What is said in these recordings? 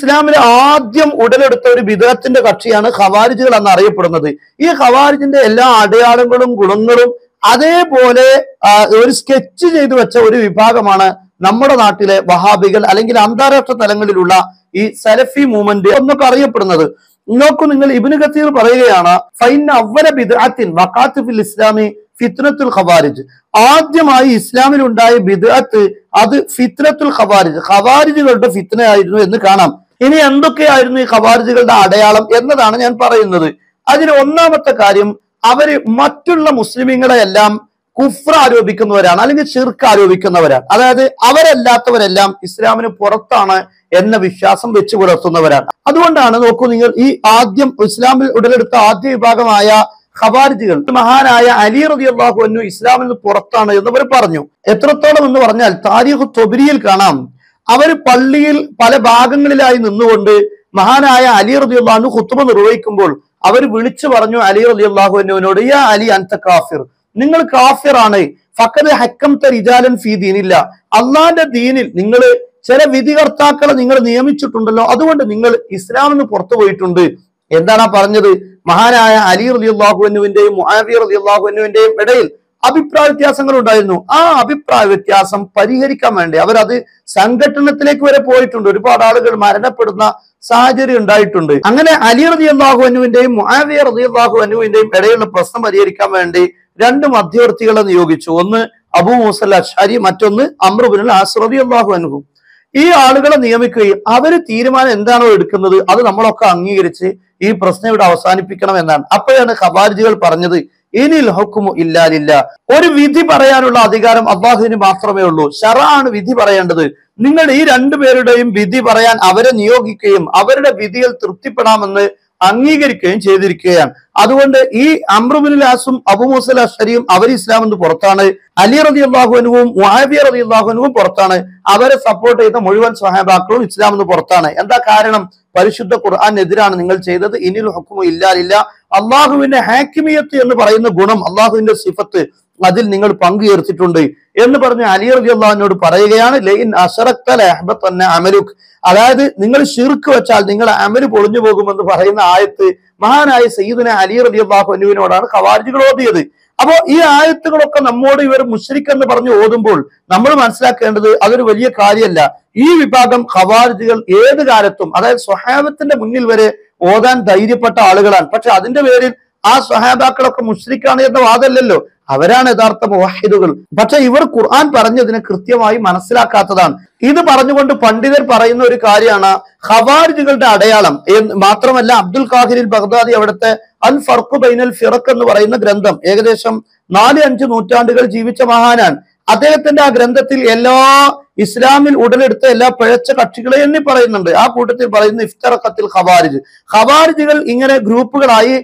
ഇസ്ലാമിൽ ആദ്യം ഉടലെടുത്ത ഒരു ബിദ്അത്തിന്റെ കക്ഷിയാണ് ഖവാരിജുകൾ എന്ന് അറിയപ്പെടുന്നത്. ഈ ഖവാരിജിന്റെ എല്ലാ അടയാളങ്ങളും ഗുണങ്ങളും അതേപോലെ ഒരു സ്കെച്ച് ചെയ്തു വെച്ച ഒരു വിഭാഗമാണ് നമ്മുടെ നാട്ടിലെ വഹാബികൾ, അല്ലെങ്കിൽ അന്താരാഷ്ട്ര തലങ്ങളിലുള്ള ഈ സലഫി മൂവ്മെന്റ് എന്നൊക്കെ അറിയപ്പെടുന്നത്. നോക്കൂ, നിങ്ങൾ ഇബ്നു കസീർ പറയുകയാണ്, ഫൈന അവ്വല ബിദ്അത്തിൻ വഖഅത്ത് ഫിൽ ഇസ്ലാമി ഫിത്നത്തുൽ ഖവാരിജ്. ആദ്യമായി ഇസ്ലാമിൽ ഉണ്ടായ ബിദ്അത്ത് അത് ഫിത്നത്തുൽ ഖവാരിജ്, ഖവാരിജുകളുടെ ഫിത്നയായിരുന്നു എന്ന് കാണാം. ഇനി എന്തൊക്കെയായിരുന്നു ഈ ഖവാരിജുകളുടെ അടയാളം എന്നതാണ് ഞാൻ പറയുന്നത്. അതിന് ഒന്നാമത്തെ കാര്യം, അവര് മറ്റുള്ള മുസ്ലിമീങ്ങളെ എല്ലാം കുഫ്ർ ആരോപിക്കുന്നവരാണ്, അല്ലെങ്കിൽ ഷിർക്ക് ആരോപിക്കുന്നവരാണ്. അതായത് അവരല്ലാത്തവരെല്ലാം ഇസ്ലാമിന് പുറത്താണ് എന്ന വിശ്വാസം വെച്ച് പുലർത്തുന്നവരാണ്. അതുകൊണ്ടാണ് നോക്കൂ നിങ്ങൾ, ഈ ആദ്യം ഇസ്ലാമിൽ ഉടലെടുത്ത ആദ്യ വിഭാഗമായ ഖവാരിജുകൾ, മഹാനായ അലി റളിയല്ലാഹു അൻഹു ഇസ്ലാമിൽ നിന്ന് പുറത്താണ് എന്നവർ പറഞ്ഞു. എത്രത്തോളം എന്ന് പറഞ്ഞാൽ താരീഖ് തൊബരിയിൽ കാണാം, അവര് പള്ളിയിൽ പല ഭാഗങ്ങളിലായി നിന്നുകൊണ്ട് മഹാനായ അലി റളിയല്ലാഹു അൻഹു ഖുത്ബ നിർവഹിക്കുമ്പോൾ അവർ വിളിച്ചു പറഞ്ഞു അലി റളിയല്ലാഹു അൻഹുവിനോട്, യാ അലി അൻത കാഫിർ, നിങ്ങൾ കാഫിറാണ്. ഫഖദ് ഹക്കംത റിജാലൻ ഫീ ദീനില്ല, അള്ളാന്റെ ദീനിൽ നിങ്ങൾ ചില വിധികർത്താക്കളെ നിങ്ങൾ നിയമിച്ചിട്ടുണ്ടല്ലോ, അതുകൊണ്ട് നിങ്ങൾ ഇസ്ലാമിൽ നിന്ന് പുറത്തു പോയിട്ടുണ്ട്. എന്താണ് പറഞ്ഞത്? മഹാനായ അലി റളിയല്ലാഹു അൻഹുവിന്റെയും മുആവിയ റളിയല്ലാഹു അൻഹുവിന്റെയും ഇടയിൽ അഭിപ്രായ വ്യത്യാസങ്ങൾ ഉണ്ടായിരുന്നു. ആ അഭിപ്രായ വ്യത്യാസം പരിഹരിക്കാൻ വേണ്ടി അവരത് സംഘടനത്തിലേക്ക് വരെ പോയിട്ടുണ്ട്. ഒരുപാട് ആളുകൾ മരണപ്പെടുന്ന സാഹചര്യം ഉണ്ടായിട്ടുണ്ട്. അങ്ങനെ അലി റളിയല്ലാഹു അൻഹുവിന്റെയും മുആവിയ റളിയല്ലാഹു അൻഹുവിന്റെയും ഇടയിലുള്ള പ്രശ്നം പരിഹരിക്കാൻ വേണ്ടി രണ്ട് മധ്യവർത്തികളെ നിയോഗിച്ചു. ഒന്ന് അബൂ മൂസൽ അശ്അരി, മറ്റൊന്ന് അംർ ഇബ്നുൽ ആസ് റളിയല്ലാഹു അൻഹു. ഈ ആളുകളെ നിയമിക്കുകയും അവര് തീരുമാനം എന്താണോ എടുക്കുന്നത് അത് നമ്മളൊക്കെ അംഗീകരിച്ച് ഈ പ്രശ്നം ഇവിടെ അവസാനിപ്പിക്കണം എന്നാണ്. അപ്പോഴാണ് ഖവാരിജുകൾ പറഞ്ഞത്, ഇനിൽ ഹുക്മു ഇല്ലാ ലില്ലാ, ഒരു വിധി പറയാനുള്ള അധികാരം അല്ലാഹുവിന് മാത്രമേ ഉള്ളൂ. ശറഅാണ് വിധി പറയേണ്ടത്. നിങ്ങൾ ഈ രണ്ടുപേരുടെയും വിധി പറയാൻ അവരെ നിയോഗിക്കുകയും അവരുടെ വിധിയിൽ തൃപ്തിപ്പെടാമെന്ന് അംഗീകരിക്കുകയും ചെയ്തിരിക്കുകയാണ്. അതുകൊണ്ട് ഈ അംർ ഇബ്നുൽ ആസും അബൂ മൂസൽ അശ്അരിയും അവർ ഇസ്ലാമിൽ നിന്ന് പുറത്താണ്. അലി റളിയല്ലാഹു അൻഹുവും മുആവിയ റളിയല്ലാഹു അൻഹുവും പുറത്താണ്. അവരെ സപ്പോർട്ട് ചെയ്ത മുഴുവൻ സ്വഹാബാക്കളും ഇസ്ലാമിൽ നിന്ന് പുറത്താണ്. എന്താ കാരണം? പരിശുദ്ധ ഖുർആനെതിരാണ് നിങ്ങൾ ചെയ്തത്. ഇനിൽ ഹുക്മു ഇല്ലാ ലില്ലാ, അള്ളാഹുവിന്റെ ഹാക്കിമിയത്ത് എന്ന് പറയുന്ന ഗുണം, അള്ളാഹുവിന്റെ സിഫത്ത്, അതിൽ നിങ്ങൾ പങ്കുചേർത്തിട്ടുണ്ട് എന്ന് പറഞ്ഞ് അലി റളിയല്ലാഹു അൻഹുവോട് പറയുകയാണ്, ലഇൻ അശറക്ത ലയഹ്ബതന്ന അമലുക്, അതായത് നിങ്ങൾ ശിർക്ക് വെച്ചാൽ നിങ്ങളുടെ അമല് പൊളിഞ്ഞു പോകുമെന്ന് പറയുന്ന ആയത്ത് മഹാനായ സയ്യിദുന അലി റളിയല്ലാഹു അൻഹുവിനോടാണ് ഖവാരിജുകൾ ഓതിയത്. അപ്പോ ഈ ആയത്തുകളൊക്കെ നമ്മോട് ഇവർ മുശ്രിക് എന്ന് പറഞ്ഞ് ഓതുമ്പോൾ നമ്മൾ മനസ്സിലാക്കേണ്ടത് അതൊരു വലിയ കാര്യമല്ല. ഈ വിഭാഗം ഖവാരിജുകൾ ഏത് കാലത്തും, അതായത് സ്വഹാബത്തിന്റെ മുന്നിൽ വരെ ഓതാൻ ധൈര്യപ്പെട്ട ആളുകളാണ്. പക്ഷെ അതിന്റെ പേരിൽ ആ സ്വഹാബാക്കളൊക്കെ മുശ്രിക്കാണ് എന്ന വാദമല്ലല്ലോ, അവരാണ് യഥാർത്ഥ മുവഹിദുകൾ. പക്ഷെ ഇവർ ഖുർആൻ പറഞ്ഞതിനെ കൃത്യമായി മനസ്സിലാക്കാത്തതാണ്. ഇത് പറഞ്ഞുകൊണ്ട് പണ്ഡിതർ പറയുന്ന ഒരു കാര്യമാണ് ഖവാരിജുകളുടെ അടയാളം. മാത്രമല്ല അബ്ദുൽ ഖാഹിർ ബഗ്ദാദി അവിടുത്തെ അൽ ഫർഖു ബൈനൽ ഫിറഖ് എന്ന് പറയുന്ന ഗ്രന്ഥം, ഏകദേശം 4-5 നൂറ്റാണ്ടുകൾ ജീവിച്ച മഹാനാണ്. അദ്ദേഹത്തിന്റെ ആ ഗ്രന്ഥത്തിൽ എല്ലാ ഇസ്ലാമിൽ ഉടലെടുത്ത എല്ലാ പിഴച്ച കക്ഷികളെ എണ്ണി പറയുന്നുണ്ട്. ആ കൂട്ടത്തിൽ പറയുന്ന ഇഫ്തറഖത്തിൽ ഖവാരിജ്, ഖവാരിജുകൾ ഇങ്ങനെ ഗ്രൂപ്പുകളായി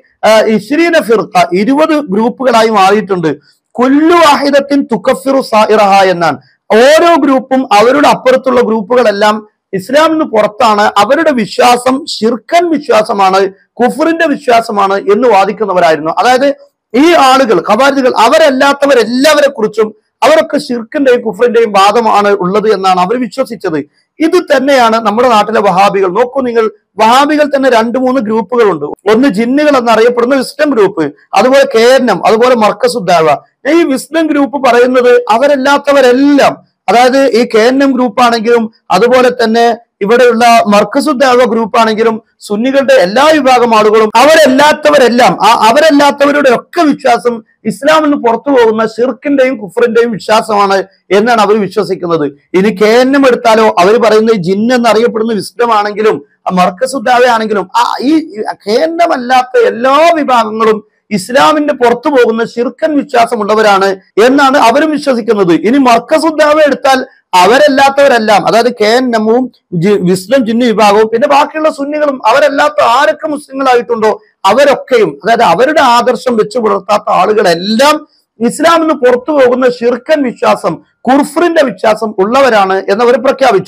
20 ഫിർഖ, 20 ഗ്രൂപ്പുകളായി മാറിയിട്ടുണ്ട്. കുല്ലു വാഹിദത്തിൻ തുകഫിറു സായിറഹ എന്നാണ്. ഓരോ ഗ്രൂപ്പും അവരുടെ അപ്പുറത്തുള്ള ഗ്രൂപ്പുകളെല്ലാം ഇസ്ലാമിൽ നിന്ന് പുറത്താണ്, അവരുടെ വിശ്വാസം ഷിർക്കൻ വിശ്വാസമാണ്, കുഫറിന്റെ വിശ്വാസമാണ് എന്ന് വാദിക്കുന്നവരായിരുന്നു. അതായത് ഈ ആളുകൾ ഖവാരിജുകൾ അവരല്ലാത്തവരെല്ലാവരെ കുറിച്ചും അവരൊക്കെ ഷിർക്കിന്റെയും കുഫറിന്റെയും വാദമാണ് ഉള്ളത് എന്നാണ് അവർ വിശ്വസിച്ചത്. ഇത് തന്നെയാണ് നമ്മുടെ നാട്ടിലെ വഹാബികൾ. നോക്കൂ നിങ്ങൾ, വഹാബികൾ തന്നെ 2-3 ഗ്രൂപ്പുകളുണ്ട്. ഒന്ന് ജിന്നുകൾ എന്നറിയപ്പെടുന്ന വിസ്ഡം ഗ്രൂപ്പ്, അതുപോലെ KNM, അതുപോലെ മർക്കസുദ്ദാവ. ഈ വിസ്ഡം ഗ്രൂപ്പ് പറയുന്നത് അവരല്ലാത്തവരെല്ലാം, അതായത് ഈ KNM ഗ്രൂപ്പ് ആണെങ്കിലും അതുപോലെ തന്നെ ഇവിടെയുള്ള മർക്കസുദ്ദാവ ഗ്രൂപ്പ് ആണെങ്കിലും സുന്നികളുടെ എല്ലാ വിഭാഗം ആളുകളും അവരല്ലാത്തവരെല്ലാം, അവരല്ലാത്തവരുടെ ഒക്കെ വിശ്വാസം ഇസ്ലാമിൽ നിന്ന് പുറത്തു പോകുന്ന ഷിർക്കിന്റെയും കുഫറിന്റെയും വിശ്വാസമാണ് എന്നാണ് അവർ വിശ്വസിക്കുന്നത്. ഇനി KNM എടുത്താലോ, അവർ പറയുന്ന ജിന്ന് എന്നറിയപ്പെടുന്ന വിസ്ഡം ആണെങ്കിലും മർക്കസുദ്ദാവ ആണെങ്കിലും ഈ KNM അല്ലാത്ത എല്ലാ വിഭാഗങ്ങളും ഇസ്ലാമിന്റെ പുറത്തു പോകുന്ന ഷിർക്കൻ വിശ്വാസമുള്ളവരാണ് എന്നാണ് അവരും വിശ്വസിക്കുന്നത്. ഇനി മർക്കസുദ്ദാവ എടുത്താൽ അവരല്ലാത്തവരെല്ലാം, അതായത് KNM-ഉം വിസ്ഡം ജിന്ന് വിഭാഗവും പിന്നെ ബാക്കിയുള്ള സുന്നികളും, അവരല്ലാത്ത ആരൊക്കെ മുസ്ലിങ്ങളായിട്ടുണ്ടോ അവരൊക്കെയും, അതായത് അവരുടെ ആദർശം വെച്ച് പുലർത്താത്ത ആളുകളെല്ലാം ഇസ്ലാമിൽ നിന്ന് പുറത്തു പോകുന്ന ഷിർക്കൻ വിശ്വാസം, കുഫറിന്റെ വിശ്വാസം ഉള്ളവരാണ് എന്നവർ പ്രഖ്യാപിച്ചു.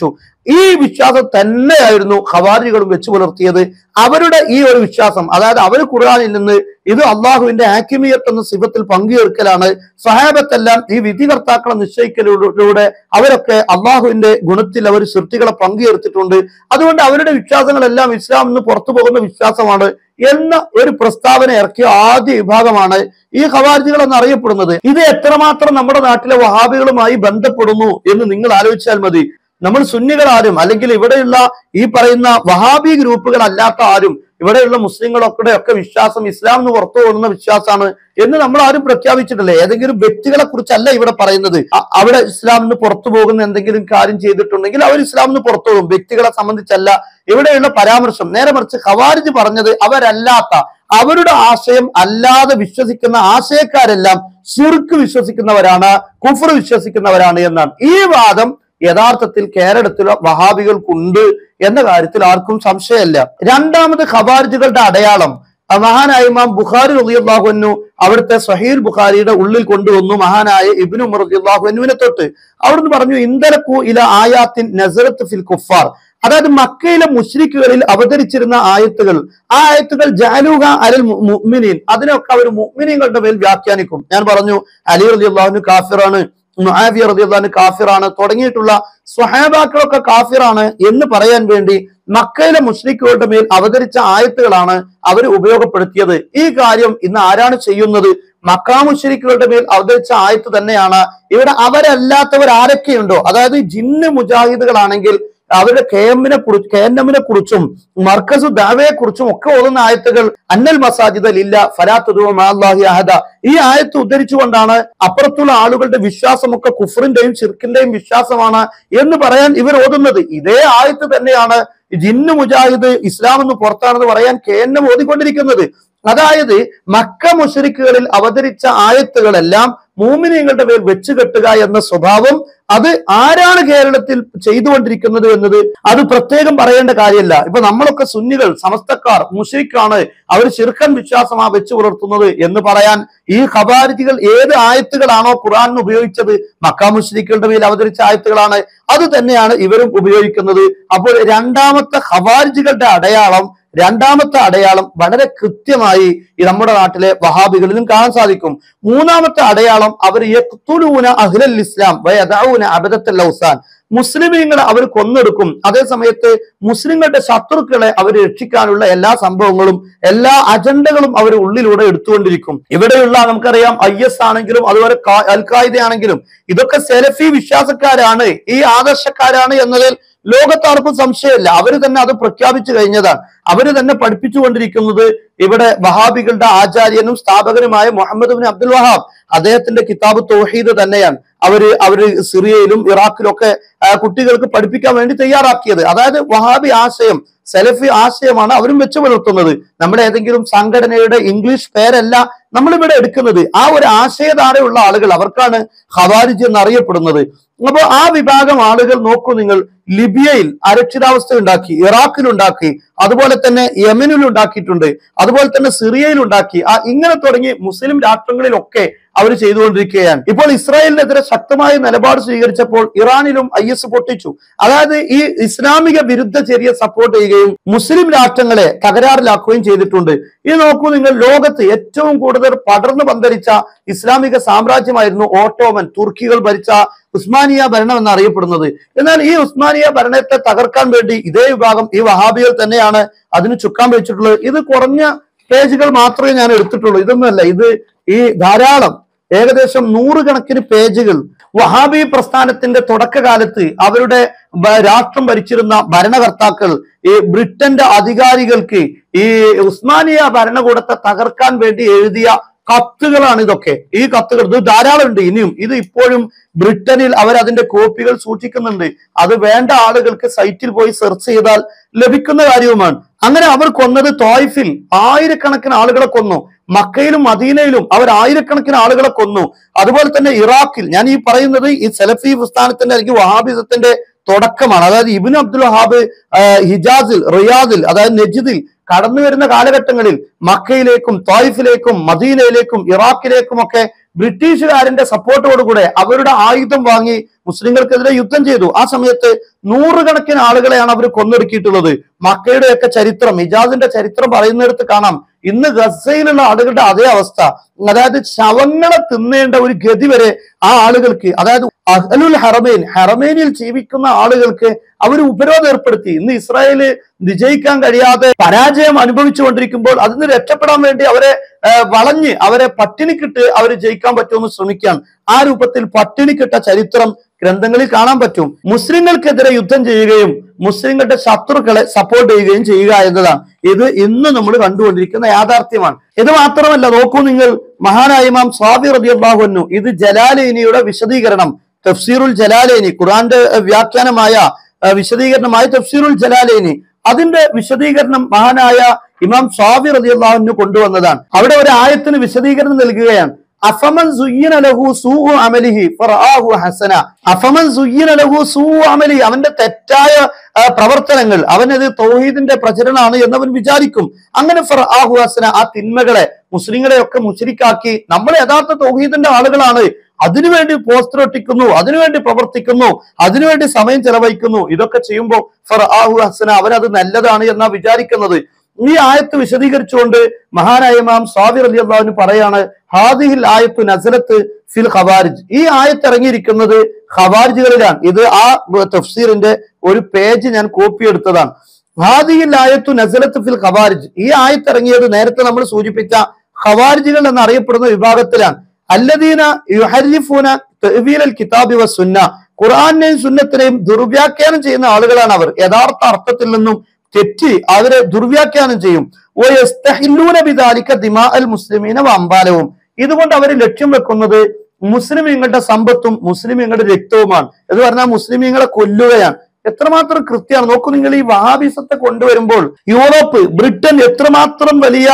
ഈ വിശ്വാസം തന്നെയായിരുന്നു ഖവാരിജികളും വെച്ചു പുലർത്തിയത്. അവരുടെ ഈ ഒരു വിശ്വാസം, അതായത് അവർ ഖുർആനിൽ നിന്ന് ഇത് അള്ളാഹുവിന്റെ ഹാക്കിമിയത്ത് എന്ന സിഫത്തിൽ പങ്കുചേർക്കലാണ്. സഹാബത്തെല്ലാം ഈ വിധികർത്താക്കളെ നിശ്ചയിക്കലിലൂടെ അവരൊക്കെ അള്ളാഹുവിന്റെ ഗുണത്തിൽ അവർ സൃഷ്ടികളെ പങ്കുചേർത്തിട്ടുണ്ട്. അതുകൊണ്ട് അവരുടെ വിശ്വാസങ്ങളെല്ലാം ഇസ്ലാം നിന്ന് പുറത്തു പോകുന്ന വിശ്വാസമാണ് എന്ന ഒരു പ്രസ്താവന ഇറക്കിയ ആദ്യ വിഭാഗമാണ് ഈ ഖവാരിജികൾ എന്നറിയപ്പെടുന്നത്. ഇത് എത്രമാത്രം നമ്മുടെ നാട്ടിലെ വഹാബികളുമായി ബന്ധപ്പെടുന്നു എന്ന് നിങ്ങൾ ആലോചിച്ചാൽ മതി. നമ്മൾ സുന്നികൾ ആരും, അല്ലെങ്കിൽ ഇവിടെയുള്ള ഈ പറയുന്ന വഹാബി ഗ്രൂപ്പുകൾ അല്ലാത്ത ആരും, ഇവിടെയുള്ള മുസ്ലിങ്ങളൊക്കെ ഒക്കെ വിശ്വാസം ഇസ്ലാം എന്ന് പുറത്തു പോകുന്ന വിശ്വാസമാണ് എന്ന് നമ്മൾ ആരും പ്രഖ്യാപിച്ചിട്ടില്ല. ഏതെങ്കിലും വ്യക്തികളെ കുറിച്ചല്ല ഇവിടെ പറയുന്നത്. അവിടെ ഇസ്ലാം നിന്ന് പുറത്തു പോകുന്ന എന്തെങ്കിലും കാര്യം ചെയ്തിട്ടുണ്ടെങ്കിൽ അവർ ഇസ്ലാം നിന്ന് പുറത്തു പോകും. വ്യക്തികളെ സംബന്ധിച്ചല്ല ഇവിടെയുള്ള പരാമർശം. നേരെ മറിച്ച് ഖവാരിജ് പറഞ്ഞത് അവരല്ലാത്ത, അവരുടെ ആശയം അല്ലാതെ വിശ്വസിക്കുന്ന ആശയക്കാരെല്ലാം ശിർക്ക് വിശ്വസിക്കുന്നവരാണ്, കുഫർ വിശ്വസിക്കുന്നവരാണ് എന്നാണ്. ഈ വാദം യഥാർത്ഥത്തിൽ കേരളത്തിലെ വഹാബികൾക്കുണ്ട് എന്ന കാര്യത്തിൽ ആർക്കും സംശയമല്ല. രണ്ടാമത് ഖവാരിജുകളുടെ അടയാളം മഹാനായ ഇമാം ബുഖാരി റളിയല്ലാഹു അൻഹു അവിടുത്തെ സ്വഹീഹ് ബുഖാരിയുടെ ഉള്ളിൽ കൊണ്ടുവന്നു. മഹാനായ ഇബ്നു ഉമർ റളിയല്ലാഹു അൻഹുവിനെ തൊട്ട് അവിടുന്ന് പറഞ്ഞു, ഇന്തലഖു ഇല ആയാത്തിൻ നസറത്ത് ഫിൽ കുഫാർ, അതായത് മക്കയിലെ മുശ്രിക്കുകളിൽ അവതരിച്ചിരുന്ന ആയത്തുകൾ, ആ ആയത്തുകൾ ജഅലൂഹ അലൽ മുഅ്മിനീൻ, അതിനൊക്കെ അവർ മുഅ്മിനീങ്ങളുടെ മേൽ വ്യാഖ്യാനിക്കും. ഞാൻ പറഞ്ഞു അലി റളിയല്ലാഹു അൻഹു കാഫിറാണ്, മുആവിയ റളിയല്ലാഹു അൻഹു കാഫിറാണ്, തുടങ്ങിയിട്ടുള്ള സ്വഹാബാക്കളൊക്കെ കാഫിറാണ് എന്ന് പറയാൻ വേണ്ടി മക്കയിലെ മുശ്രിക്കുകളുടെ മേൽ അവതരിച്ച ആയത്തുകളാണ് അവർ ഉപയോഗപ്പെടുത്തിയത്. ഈ കാര്യം ഇന്ന് ആരാണ് ചെയ്യുന്നത്? മക്കാ മുശ്രിക്കുകളുടെ മേൽ അവതരിച്ച ആയത്ത് തന്നെയാണ് ഇവിടെ അവരല്ലാത്തവർ ആരൊക്കെയുണ്ടോ, അതായത് ജിന്ന് മുജാഹിദുകളാണെങ്കിൽ അവരുടെ കേന്നമിനെ കുറിച്ചും മർക്കസു ദഅവയെ കുറിച്ചും ഒക്കെ ഓതുന്ന ആയത്തുകൾ അന്നൽ മസാജിദ ലില്ല ഫലാ തദഉ മഅല്ലാഹി അഹദ, ഈ ആയത്ത് ഉദ്ധരിച്ചുകൊണ്ടാണ് അപ്പുറത്തുള്ള ആളുകളുടെ വിശ്വാസമൊക്കെ കുഫറിന്റെയും ശിർക്കിന്റെയും വിശ്വാസമാണ് എന്ന് പറയാൻ ഇവർ ഓതുന്നത്. ഇതേ ആയത്ത് തന്നെയാണ് ജിന്ന് മുജാഹിദ് ഇസ്ലാം എന്ന് പുറത്താണെന്ന് പറയാൻ കേന്നം ഓതിക്കൊണ്ടിരിക്കുന്നത്. അതായത് മക്ക മുശ്രിക്കുകളിൽ അവതരിച്ച ആയത്തുകളെല്ലാം മൂമിനീങ്ങളുടെ മേൽ വെച്ച് കെട്ടുക എന്ന സ്വഭാവം അത് ആരാണ് കേരളത്തിൽ ചെയ്തുകൊണ്ടിരിക്കുന്നത് എന്നത് അത് പ്രത്യേകം പറയേണ്ട കാര്യമല്ല. ഇപ്പൊ നമ്മളൊക്കെ സുന്നികൾ, സമസ്തക്കാർ മുശ്രിക്കാണ്, അവർ ശിർക്കൻ വിശ്വാസമാ വെച്ച് പുലർത്തുന്നത് എന്ന് പറയാൻ ഈ ഖവാരിജികൾ ഏത് ആയത്തുകളാണോ ഖുർആനിൽ ഉപയോഗിച്ചത്, മക്ക മുശ്രിക്കുകളുടെ മേൽ അവതരിച്ച ആയത്തുകളാണ്, അത് തന്നെയാണ് ഇവരും ഉപയോഗിക്കുന്നത്. അപ്പോൾ രണ്ടാമത്തെ അടയാളം വളരെ കൃത്യമായി നമ്മുടെ നാട്ടിലെ വഹാബികളിലും കാണാൻ സാധിക്കും. മൂന്നാമത്തെ അടയാളം അവർ യഖ്തുലൂന അഹ്ലൽ ഇസ്ലാം വയദഊന അബദത്തൽ ഔസാൻ, മുസ്ലിമീങ്ങളെ അവർ കൊന്നെടുക്കും, അതേ സമയത്ത് മുസ്ലിങ്ങളുടെ ശത്രുക്കളെ അവർ രക്ഷിക്കാനുള്ള എല്ലാ സംഭവങ്ങളും എല്ലാ അജണ്ടകളും അവർ ഉള്ളിലൂടെ എടുത്തുകൊണ്ടിരിക്കും. ഇവിടെയുള്ള നമുക്കറിയാം IS ആണെങ്കിലും അതുപോലെ അൽ ഖായിദ ആണെങ്കിലും ഇതൊക്കെ സെലഫി വിശ്വാസക്കാരാണ്, ഈ ആദർശക്കാരാണ് എന്നതിൽ ലോകത്താർക്കും സംശയമില്ല. അവര് തന്നെ അത് പ്രഖ്യാപിച്ചു കഴിഞ്ഞതാണ്. അവര് തന്നെ പഠിപ്പിച്ചുകൊണ്ടിരിക്കുന്നത് ഇവിടെ വഹാബികളുടെ ആചാര്യനും സ്ഥാപകനുമായ മുഹമ്മദ് ബിൻ അബ്ദുൽ വഹാബ് അദ്ദേഹത്തിന്റെ കിതാബ് തൗഹീദ് തന്നെയാണ് അവര് സിറിയയിലും ഇറാഖിലും ഒക്കെ കുട്ടികൾക്ക് പഠിപ്പിക്കാൻ വേണ്ടി തയ്യാറാക്കിയത്. അതായത് വഹാബി ആശയം, സെലഫി ആശയമാണ് അവരും വെച്ചു പുലർത്തുന്നത്. നമ്മുടെ ഏതെങ്കിലും സംഘടനയുടെ ഇംഗ്ലീഷ് പേരല്ല നമ്മളിവിടെ എടുക്കുന്നത്. ആ ഒരു ആശയധാരയുള്ള ആളുകൾ, അവർക്കാണ് ഖവാരിജ് എന്നറിയപ്പെടുന്നത്. അപ്പൊ ആ വിഭാഗം ആളുകൾ നോക്കൂ നിങ്ങൾ, ലിബിയയിൽ അരക്ഷിതാവസ്ഥ ഉണ്ടാക്കി, ഇറാഖിലുണ്ടാക്കി, അതുപോലെ തന്നെ യമനിൽ ഉണ്ടാക്കിയിട്ടുണ്ട്, അതുപോലെ തന്നെ സിറിയയിൽ ഉണ്ടാക്കി, ഇങ്ങനെ തുടങ്ങി മുസ്ലിം രാഷ്ട്രങ്ങളിലൊക്കെ അവർ ചെയ്തുകൊണ്ടിരിക്കുകയാണ്. ഇപ്പോൾ ഇസ്രായേലിനെതിരെ ശക്തമായ നിലപാട് സ്വീകരിച്ചപ്പോൾ ഇറാനിലും IS പൊട്ടിച്ചു. അതായത് ഈ ഇസ്ലാമിക വിരുദ്ധ ചെറിയ സപ്പോർട്ട് ചെയ്യുകയും മുസ്ലിം രാഷ്ട്രങ്ങളെ തകരാറിലാക്കുകയും ചെയ്തിട്ടുണ്ട്. ഇത് നോക്കൂ നിങ്ങൾ, ലോകത്ത് ഏറ്റവും കൂടുതൽ പടർന്നു പന്തലിച്ച ഇസ്ലാമിക സാമ്രാജ്യമായിരുന്നു ഓട്ടോമൻ, തുർക്കികൾ ഭരിച്ച ഉസ്മാനിയ ഭരണം എന്നറിയപ്പെടുന്നത്. എന്നാൽ ഈ ഉസ്മാനിയ ഭരണത്തെ തകർക്കാൻ വേണ്ടി ഇതേ വിഭാഗം, ഈ വഹാബികൾ തന്നെയാണ് അതിന് ചുക്കാൻ വെച്ചിട്ടുള്ളത്. ഇത് കുറഞ്ഞ പേജുകൾ മാത്രമേ ഞാൻ എടുത്തിട്ടുള്ളൂ, ഇതൊന്നുമല്ല, ഇത് ഈ ധാരാളം ഏകദേശം 100 കണക്കിന് പേജുകൾ വഹാബി പ്രസ്ഥാനത്തിന്റെ തുടക്കകാലത്ത് അവരുടെ രാഷ്ട്രം ഭരിച്ചിരുന്ന ഭരണകർത്താക്കൾ, ഈ ബ്രിട്ടന്റെ അധികാരികൾക്ക് ഈ ഉസ്മാനിയ ഭരണകൂടത്തെ തകർക്കാൻ വേണ്ടി എഴുതിയ കത്തുകളാണ് ഇതൊക്കെ. ഈ കത്തുകൾ ഇത് ധാരാളം ഉണ്ട് ഇനിയും. ഇത് ഇപ്പോഴും ബ്രിട്ടനിൽ അവർ അതിന്റെ കോപ്പികൾ സൂക്ഷിക്കുന്നുണ്ട്. അത് വേണ്ട ആളുകൾക്ക് സൈറ്റിൽ പോയി സെർച്ച് ചെയ്താൽ ലഭിക്കുന്ന കാര്യവുമാണ്. അങ്ങനെ അവർ കൊന്നത് തോയിഫിൽ ആയിരക്കണക്കിന് ആളുകളെ കൊന്നു, മക്കയിലും മദീനയിലും അവർ ആയിരക്കണക്കിന് ആളുകളെ കൊന്നു. അതുപോലെ തന്നെ ഇറാഖിൽ, ഞാൻ ഈ പറയുന്നത് ഈ സലഫി പ്രസ്ഥാനത്തിന്റെ അല്ലെങ്കിൽ വഹാബിസത്തിന്റെ തുടക്കമാണ്. അതായത് ഇബ്നു അബ്ദുൽ വഹാബ് ഹിജാസിൽ, റിയാദിൽ, അതായത് നജിദിൽ കടന്നു വരുന്ന കാലഘട്ടങ്ങളിൽ മക്കയിലേക്കും തോയിഫിലേക്കും മദീനയിലേക്കും ഇറാഖിലേക്കും ഒക്കെ ബ്രിട്ടീഷുകാരന്റെ സപ്പോർട്ടോടുകൂടെ അവരുടെ ആയുധം വാങ്ങി മുസ്ലിങ്ങൾക്കെതിരെ യുദ്ധം ചെയ്തു. ആ സമയത്ത് നൂറുകണക്കിന് ആളുകളെയാണ് അവർ കൊന്നൊടുക്കിയിട്ടുള്ളത്. മക്കയുടെയൊക്കെ ചരിത്രം, ഹിജാസിന്റെ ചരിത്രം പറയുന്നിടത്ത് കാണാം ഇന്ന് ഗസയിലുള്ള ആളുകളുടെ അതേ അവസ്ഥ. അതായത് ശവങ്ങളെ തിന്നേണ്ട ഒരു ഗതി വരെ ആ ആളുകൾക്ക്, അതായത് അഹ്ലുൽ ഹറമൈൻ, ഹറമൈനിൽ ജീവിക്കുന്ന ആളുകൾക്ക് അവർ ഉപരോധം ഏർപ്പെടുത്തി. ഇന്ന് ഇസ്രായേല് വിജയിക്കാൻ കഴിയാതെ പരാജയം അനുഭവിച്ചുകൊണ്ടിരിക്കുമ്പോൾ അതിന് രക്ഷപ്പെടാൻ വേണ്ടി അവരെ വളഞ്ഞ് അവരെ പട്ടിണിക്കിട്ട് അവർ ജയിക്കാൻ പറ്റുമെന്ന് ശ്രമിക്കാൻ. ആ രൂപത്തിൽ പട്ടിണിക്കിട്ട ചരിത്രം ഗ്രന്ഥങ്ങളിൽ കാണാൻ പറ്റും. മുസ്ലിങ്ങൾക്കെതിരെ യുദ്ധം ചെയ്യുകയും മുസ്ലിങ്ങളുടെ ശത്രുക്കളെ സപ്പോർട്ട് ചെയ്യുകയും ചെയ്യുക എന്നതാണ് ഇത് ഇന്ന് നമ്മൾ കണ്ടുകൊണ്ടിരിക്കുന്ന യാഥാർത്ഥ്യമാണ്. ഇത് മാത്രമല്ല, നോക്കൂ നിങ്ങൾ, മഹാനായ ഇമാം സ്വാബി റളിയല്ലാഹു അൻഹു, ഇത് ജലാലൈനിയുടെ വിശദീകരണം, തഫ്സീറുൽ ജലാലൈനി, ഖുർആന്റെ വ്യാഖ്യാനമായ വിശദീകരണമായ തഫ്സീറുൽ ജലാലൈനി, അതിന്റെ വിശദീകരണം മഹാനായ ഇമാം സ്വാബി റളിയല്ലാഹു അൻഹു കൊണ്ടുവന്നതാണ്. അവിടെ ഒരു ആയത്തിന് വിശദീകരണം നൽകുകയാണ്. അഫമൻ സുയ്യിന ലഹു സൂഉ അമലിഹി ഫറആഹു ഹസന. അഫമൻ സുയ്യിന ലഹു സൂഉ അമലിഹി, അവന്റെ തെറ്റായ പ്രവർത്തനങ്ങൾ, അവനത് തൗഹീദിന്റെ പ്രചരണമാണ് എന്നവൻ വിചാരിക്കും. അങ്ങനെ ഫറആഹു ഹസന, ആ തിന്മകളെ, മുസ്ലിങ്ങളെ ഒക്കെ മുശ്രിക്കാക്കി, നമ്മൾ യഥാർത്ഥ തൗഹീദിന്റെ ആളുകളാണ്, അതിനുവേണ്ടി പോസ്റ്റർ ഒട്ടിക്കുന്നു, അതിനുവേണ്ടി പ്രവർത്തിക്കുന്നു, അതിനുവേണ്ടി സമയം ചെലവഴിക്കുന്നു, ഇതൊക്കെ ചെയ്യുമ്പോൾ ഫറആഹു ഹസന, അവനത് നല്ലതാണ് എന്നാ വിചാരിക്കുന്നത്. ഈ ആയത്ത് വിശദീകരിച്ചുകൊണ്ട് മഹാനായ ഇമാം സ്വാബി റളിയല്ലാഹു അൻഹു പറയാണ്, ഹാദിഹിൽ ആയത്തു നസലത്ത് ഫിൽ ഖവാരിജ്, ഈ ആയത്ത് ഇറങ്ങിയിരിക്കുന്നത് ഖവാരിജുകളിലാണ്. ഇത് ആ തഫ്സീറിന്റെ ഒരു പേജ് ഞാൻ കോപ്പി എടുത്തതാണ്. ഹാദിഹിൽ ആയത്തു നസലത്ത് ഫിൽ ഖവാരിജ്, ഈ ആയത്ത് ഇറങ്ങിയത് നേരത്തെ നമ്മൾ സൂചിപ്പിച്ച ഖവാരിജുകൾ എന്നറിയപ്പെടുന്ന വിഭാഗത്തിലാണ്. അല്ലദീന യുഹരിഫൂന തഅ്വീലൽ കിതാബി വസ്സുന്ന, ഖുർആനെയും സുന്നത്തിനെയും ദുർവ്യാഖ്യാനം ചെയ്യുന്ന ആളുകളാണ് അവർ. യഥാർത്ഥ അർത്ഥത്തിൽ നിന്നും തെറ്റി അവരെ ദുർവ്യാഖ്യാനം ചെയ്യും. ഇതുകൊണ്ട് അവർ ലക്ഷ്യം വെക്കുന്നത് മുസ്ലിമീങ്ങളുടെ സമ്പത്തും മുസ്ലിമീങ്ങളുടെ രക്തവുമാണ്. എന്ന് പറഞ്ഞാൽ മുസ്ലിമീങ്ങളെ കൊല്ലുകയാണ്. എത്രമാത്രം കൃത്യമാണ് നോക്കൂ നിങ്ങൾ. ഈ വഹാബിസത്തെ കൊണ്ടുവരുമ്പോൾ യൂറോപ്പ്, ബ്രിട്ടൻ എത്രമാത്രം വലിയ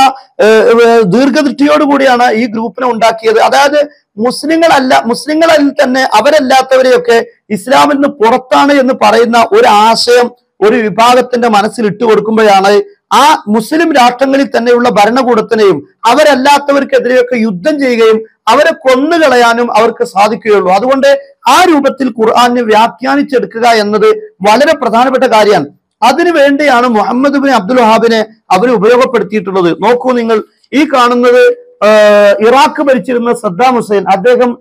ദീർഘദൃഷ്ടിയോടുകൂടിയാണ് ഈ ഗ്രൂപ്പിനെ ഉണ്ടാക്കിയത്. അതായത് മുസ്ലിങ്ങളിൽ തന്നെ അവരല്ലാത്തവരെയൊക്കെ ഇസ്ലാമിൽ നിന്ന് പുറത്താണ് എന്ന് പറയുന്ന ഒരു ആശയം ഒരു വിഭാഗത്തിന്റെ മനസ്സിൽ ഇട്ട് കൊടുക്കുമ്പോഴാണ് ആ മുസ്ലിം രാഷ്ട്രങ്ങളിൽ തന്നെയുള്ള ഭരണകൂടത്തിനെയും അവരല്ലാത്തവർക്കെതിരെയൊക്കെ യുദ്ധം ചെയ്യുകയും അവരെ കൊന്നുകളയാനും അവർക്ക് സാധിക്കുകയുള്ളൂ. അതുകൊണ്ട് ആ രൂപത്തിൽ ഖുർആനെ വ്യാഖ്യാനിച്ചെടുക്കുക എന്നത് വളരെ പ്രധാനപ്പെട്ട കാര്യമാണ്. അതിനു വേണ്ടിയാണ് മുഹമ്മദ് ബിൻ അബ്ദുൽ വഹാബിനെ അവർ ഉപയോഗപ്പെടുത്തിയിട്ടുള്ളത്. നോക്കൂ നിങ്ങൾ, ഈ കാണുന്നത് ഇറാഖ് ഭരിച്ചിരുന്ന സദ്ദാം ഹുസൈൻ, അദ്ദേഹം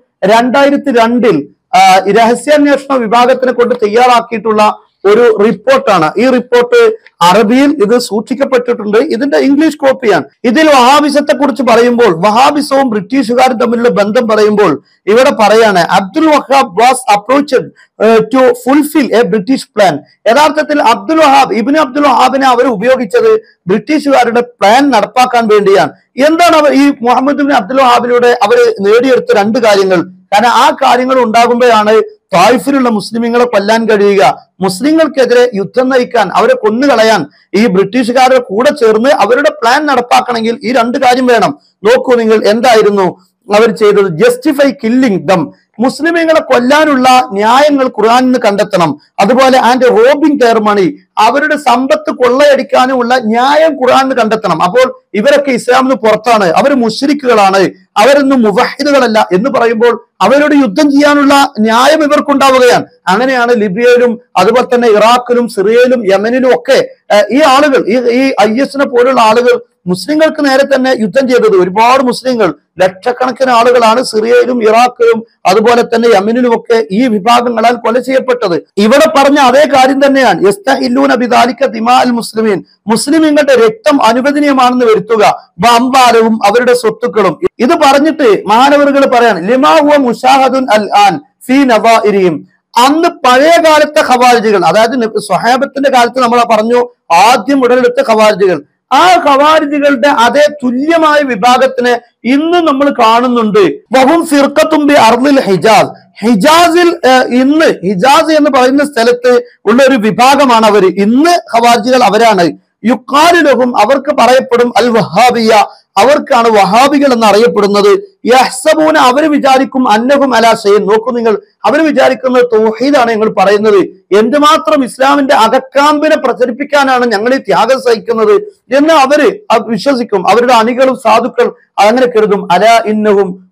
2002 രഹസ്യാന്വേഷണ വിഭാഗത്തിനെ കൊണ്ട് തയ്യാറാക്കിയിട്ടുള്ള ഒരു റിപ്പോർട്ടാണ്. ഈ റിപ്പോർട്ട് അറബിയിൽ ഇത് സൂക്ഷിക്കപ്പെട്ടിട്ടുണ്ട്. ഇതിന്റെ ഇംഗ്ലീഷ് കോപ്പിയാണ്. ഇതിൽ വഹാബിസത്തെ കുറിച്ച് പറയുമ്പോൾ, വഹാബിസവും ബ്രിട്ടീഷുകാരും തമ്മിലുള്ള ബന്ധം പറയുമ്പോൾ ഇവിടെ പറയാണ്, Abdul Wahhab was approached to fulfil a British plan. യഥാർത്ഥത്തിൽ അബ്ദുൽ വഹാബ്, ഇബ്നു അബ്ദുൽ വഹാബിനെ അവർ ഉപയോഗിച്ചത് ബ്രിട്ടീഷുകാരുടെ പ്ലാൻ നടപ്പാക്കാൻ വേണ്ടിയാണ്. എന്താണ് അവർ ഈ മുഹമ്മദ് ബിൻ അബ്ദുൽ വഹാബിലൂടെ അവർ നേടിയെടുത്ത 2 കാര്യങ്ങൾ? കാരണം ആ കാര്യങ്ങൾ ഉണ്ടാകുമ്പോഴാണ് തായിഫിലുള്ള മുസ്ലിമീങ്ങളെ കൊല്ലാൻ കഴിയുക. മുസ്ലിങ്ങൾക്കെതിരെ യുദ്ധം നയിക്കാൻ, അവരെ കൊന്നുകളയാൻ ഈ ബ്രിട്ടീഷുകാരുടെ കൂടെ ചേർന്ന് അവരുടെ പ്ലാൻ നടപ്പാക്കണമെങ്കിൽ ഈ 2 കാര്യം വേണം. നോക്കൂ നിങ്ങൾ, എന്തായിരുന്നു അവർ ചെയ്തത്? ജസ്റ്റിഫൈ കില്ലിംഗ് ദം, മുസ്ലിമീങ്ങളെ കൊല്ലാനുള്ള ന്യായങ്ങൾ ഖുർആനിൽ നിന്ന് കണ്ടെത്തണം. അതുപോലെ ആൻഡ് റോബിംഗ് ദെയർ മണി, അവരുടെ സമ്പത്ത് കൊള്ളയടിക്കാനുമുള്ള ന്യായം ഖുർആനിൽ കണ്ടെത്തണം. അപ്പോൾ ഇവരൊക്കെ ഇസ്ലാമിന് പുറത്താണ്, അവർ മുശ്രിക്കുകളാണ്, അവരൊന്നും മുവഹിദുകളല്ല എന്ന് പറയുമ്പോൾ അവരോട് യുദ്ധം ചെയ്യാനുള്ള ന്യായം ഇവർക്കുണ്ടാവുകയാണ്. അങ്ങനെയാണ് ലിബിയയിലും അതുപോലെ തന്നെ ഇറാഖിലും സിറിയയിലും യമനിലും ഒക്കെ ഈ ആളുകൾ, ഈ IS പോലുള്ള ആളുകൾ മുസ്ലിങ്ങൾക്ക് നേരെ തന്നെ യുദ്ധം ചെയ്തത്. ഒരുപാട് മുസ്ലിങ്ങൾ, ലക്ഷക്കണക്കിന് ആളുകളാണ് സിറിയയിലും ഇറാഖിലും അതുപോലെ തന്നെ യമനിലും ഒക്കെ ഈ വിഭാഗങ്ങളാൽ കൊല ചെയ്യപ്പെട്ടത്. ഇവിടെ പറഞ്ഞ അതേ കാര്യം തന്നെയാണ്. യസ്തഹില്ലൂന ബിദാലിക ദിമാഅൽ മുസ്ലിമീൻ, മുസ്ലിമീങ്ങളുടെ രക്തം അനുവദനീയമാണെന്ന് വരുത്തുക, അംബാലവും അവരുടെ സ്വത്തുക്കളും. ഇത് പറഞ്ഞിട്ട് മഹാനവറുകൾ പറയാണ്, ലിമാ ഹുവ മുശാഹദുൻ അൽ ആൻ ഫീ നവാഇരിഹിം, അന്ന് പഴയ കാലത്തെ ഖവാരിജുകൾ, അതായത് സ്വഹാബത്തിന്റെ കാലത്ത് നമ്മൾ പറഞ്ഞു ആദ്യം ഉടലെടുത്ത ഖവാരിജുകൾ, ആ ഖവാരിജുകളുടെ അതേ തുല്യമായ വിഭാഗത്തിനെ ഇന്ന് നമ്മൾ കാണുന്നുണ്ട്. വഹും ഫിർഖത്തും ബി അർദിൽ ഹിജാസ്, ഹിജാസിൽ ഇന്ന് ഹിജാസ് എന്ന് പറയുന്ന സ്ഥലത്ത് ഉള്ള ഒരു വിഭാഗമാണ് അവർ. ഇന്ന് ഖവാരിജുകൾ അവരാണ്. യുഖാലുലഹും, അവർക്ക് പറയപ്പെടും അൽ വഹാബിയ, അവർക്കാണ് വഹാബികൾ എന്ന് അറിയപ്പെടുന്നത്. യഹ്സബൂന, അവർ വിചാരിക്കും അന്നഹും അലാ ഷൈഇൻ, നോക്കൂ നിങ്ങൾ, അവർ വിചാരിക്കുന്നത് തൗഹീദാണ് ഞങ്ങൾ പറയുന്നത്, എന്തുമാത്രം ഇസ്ലാമിന്റെ അകക്കാമ്പിനെ പ്രചരിപ്പിക്കാനാണ് ഞങ്ങൾ ഈ ത്യാഗം സഹിക്കുന്നത് എന്ന് അവര് വിശ്വസിക്കും. അവരുടെ അണികളും സാധുക്കൾ അങ്ങനെ കരുതും. അലാ ഇന്നഹും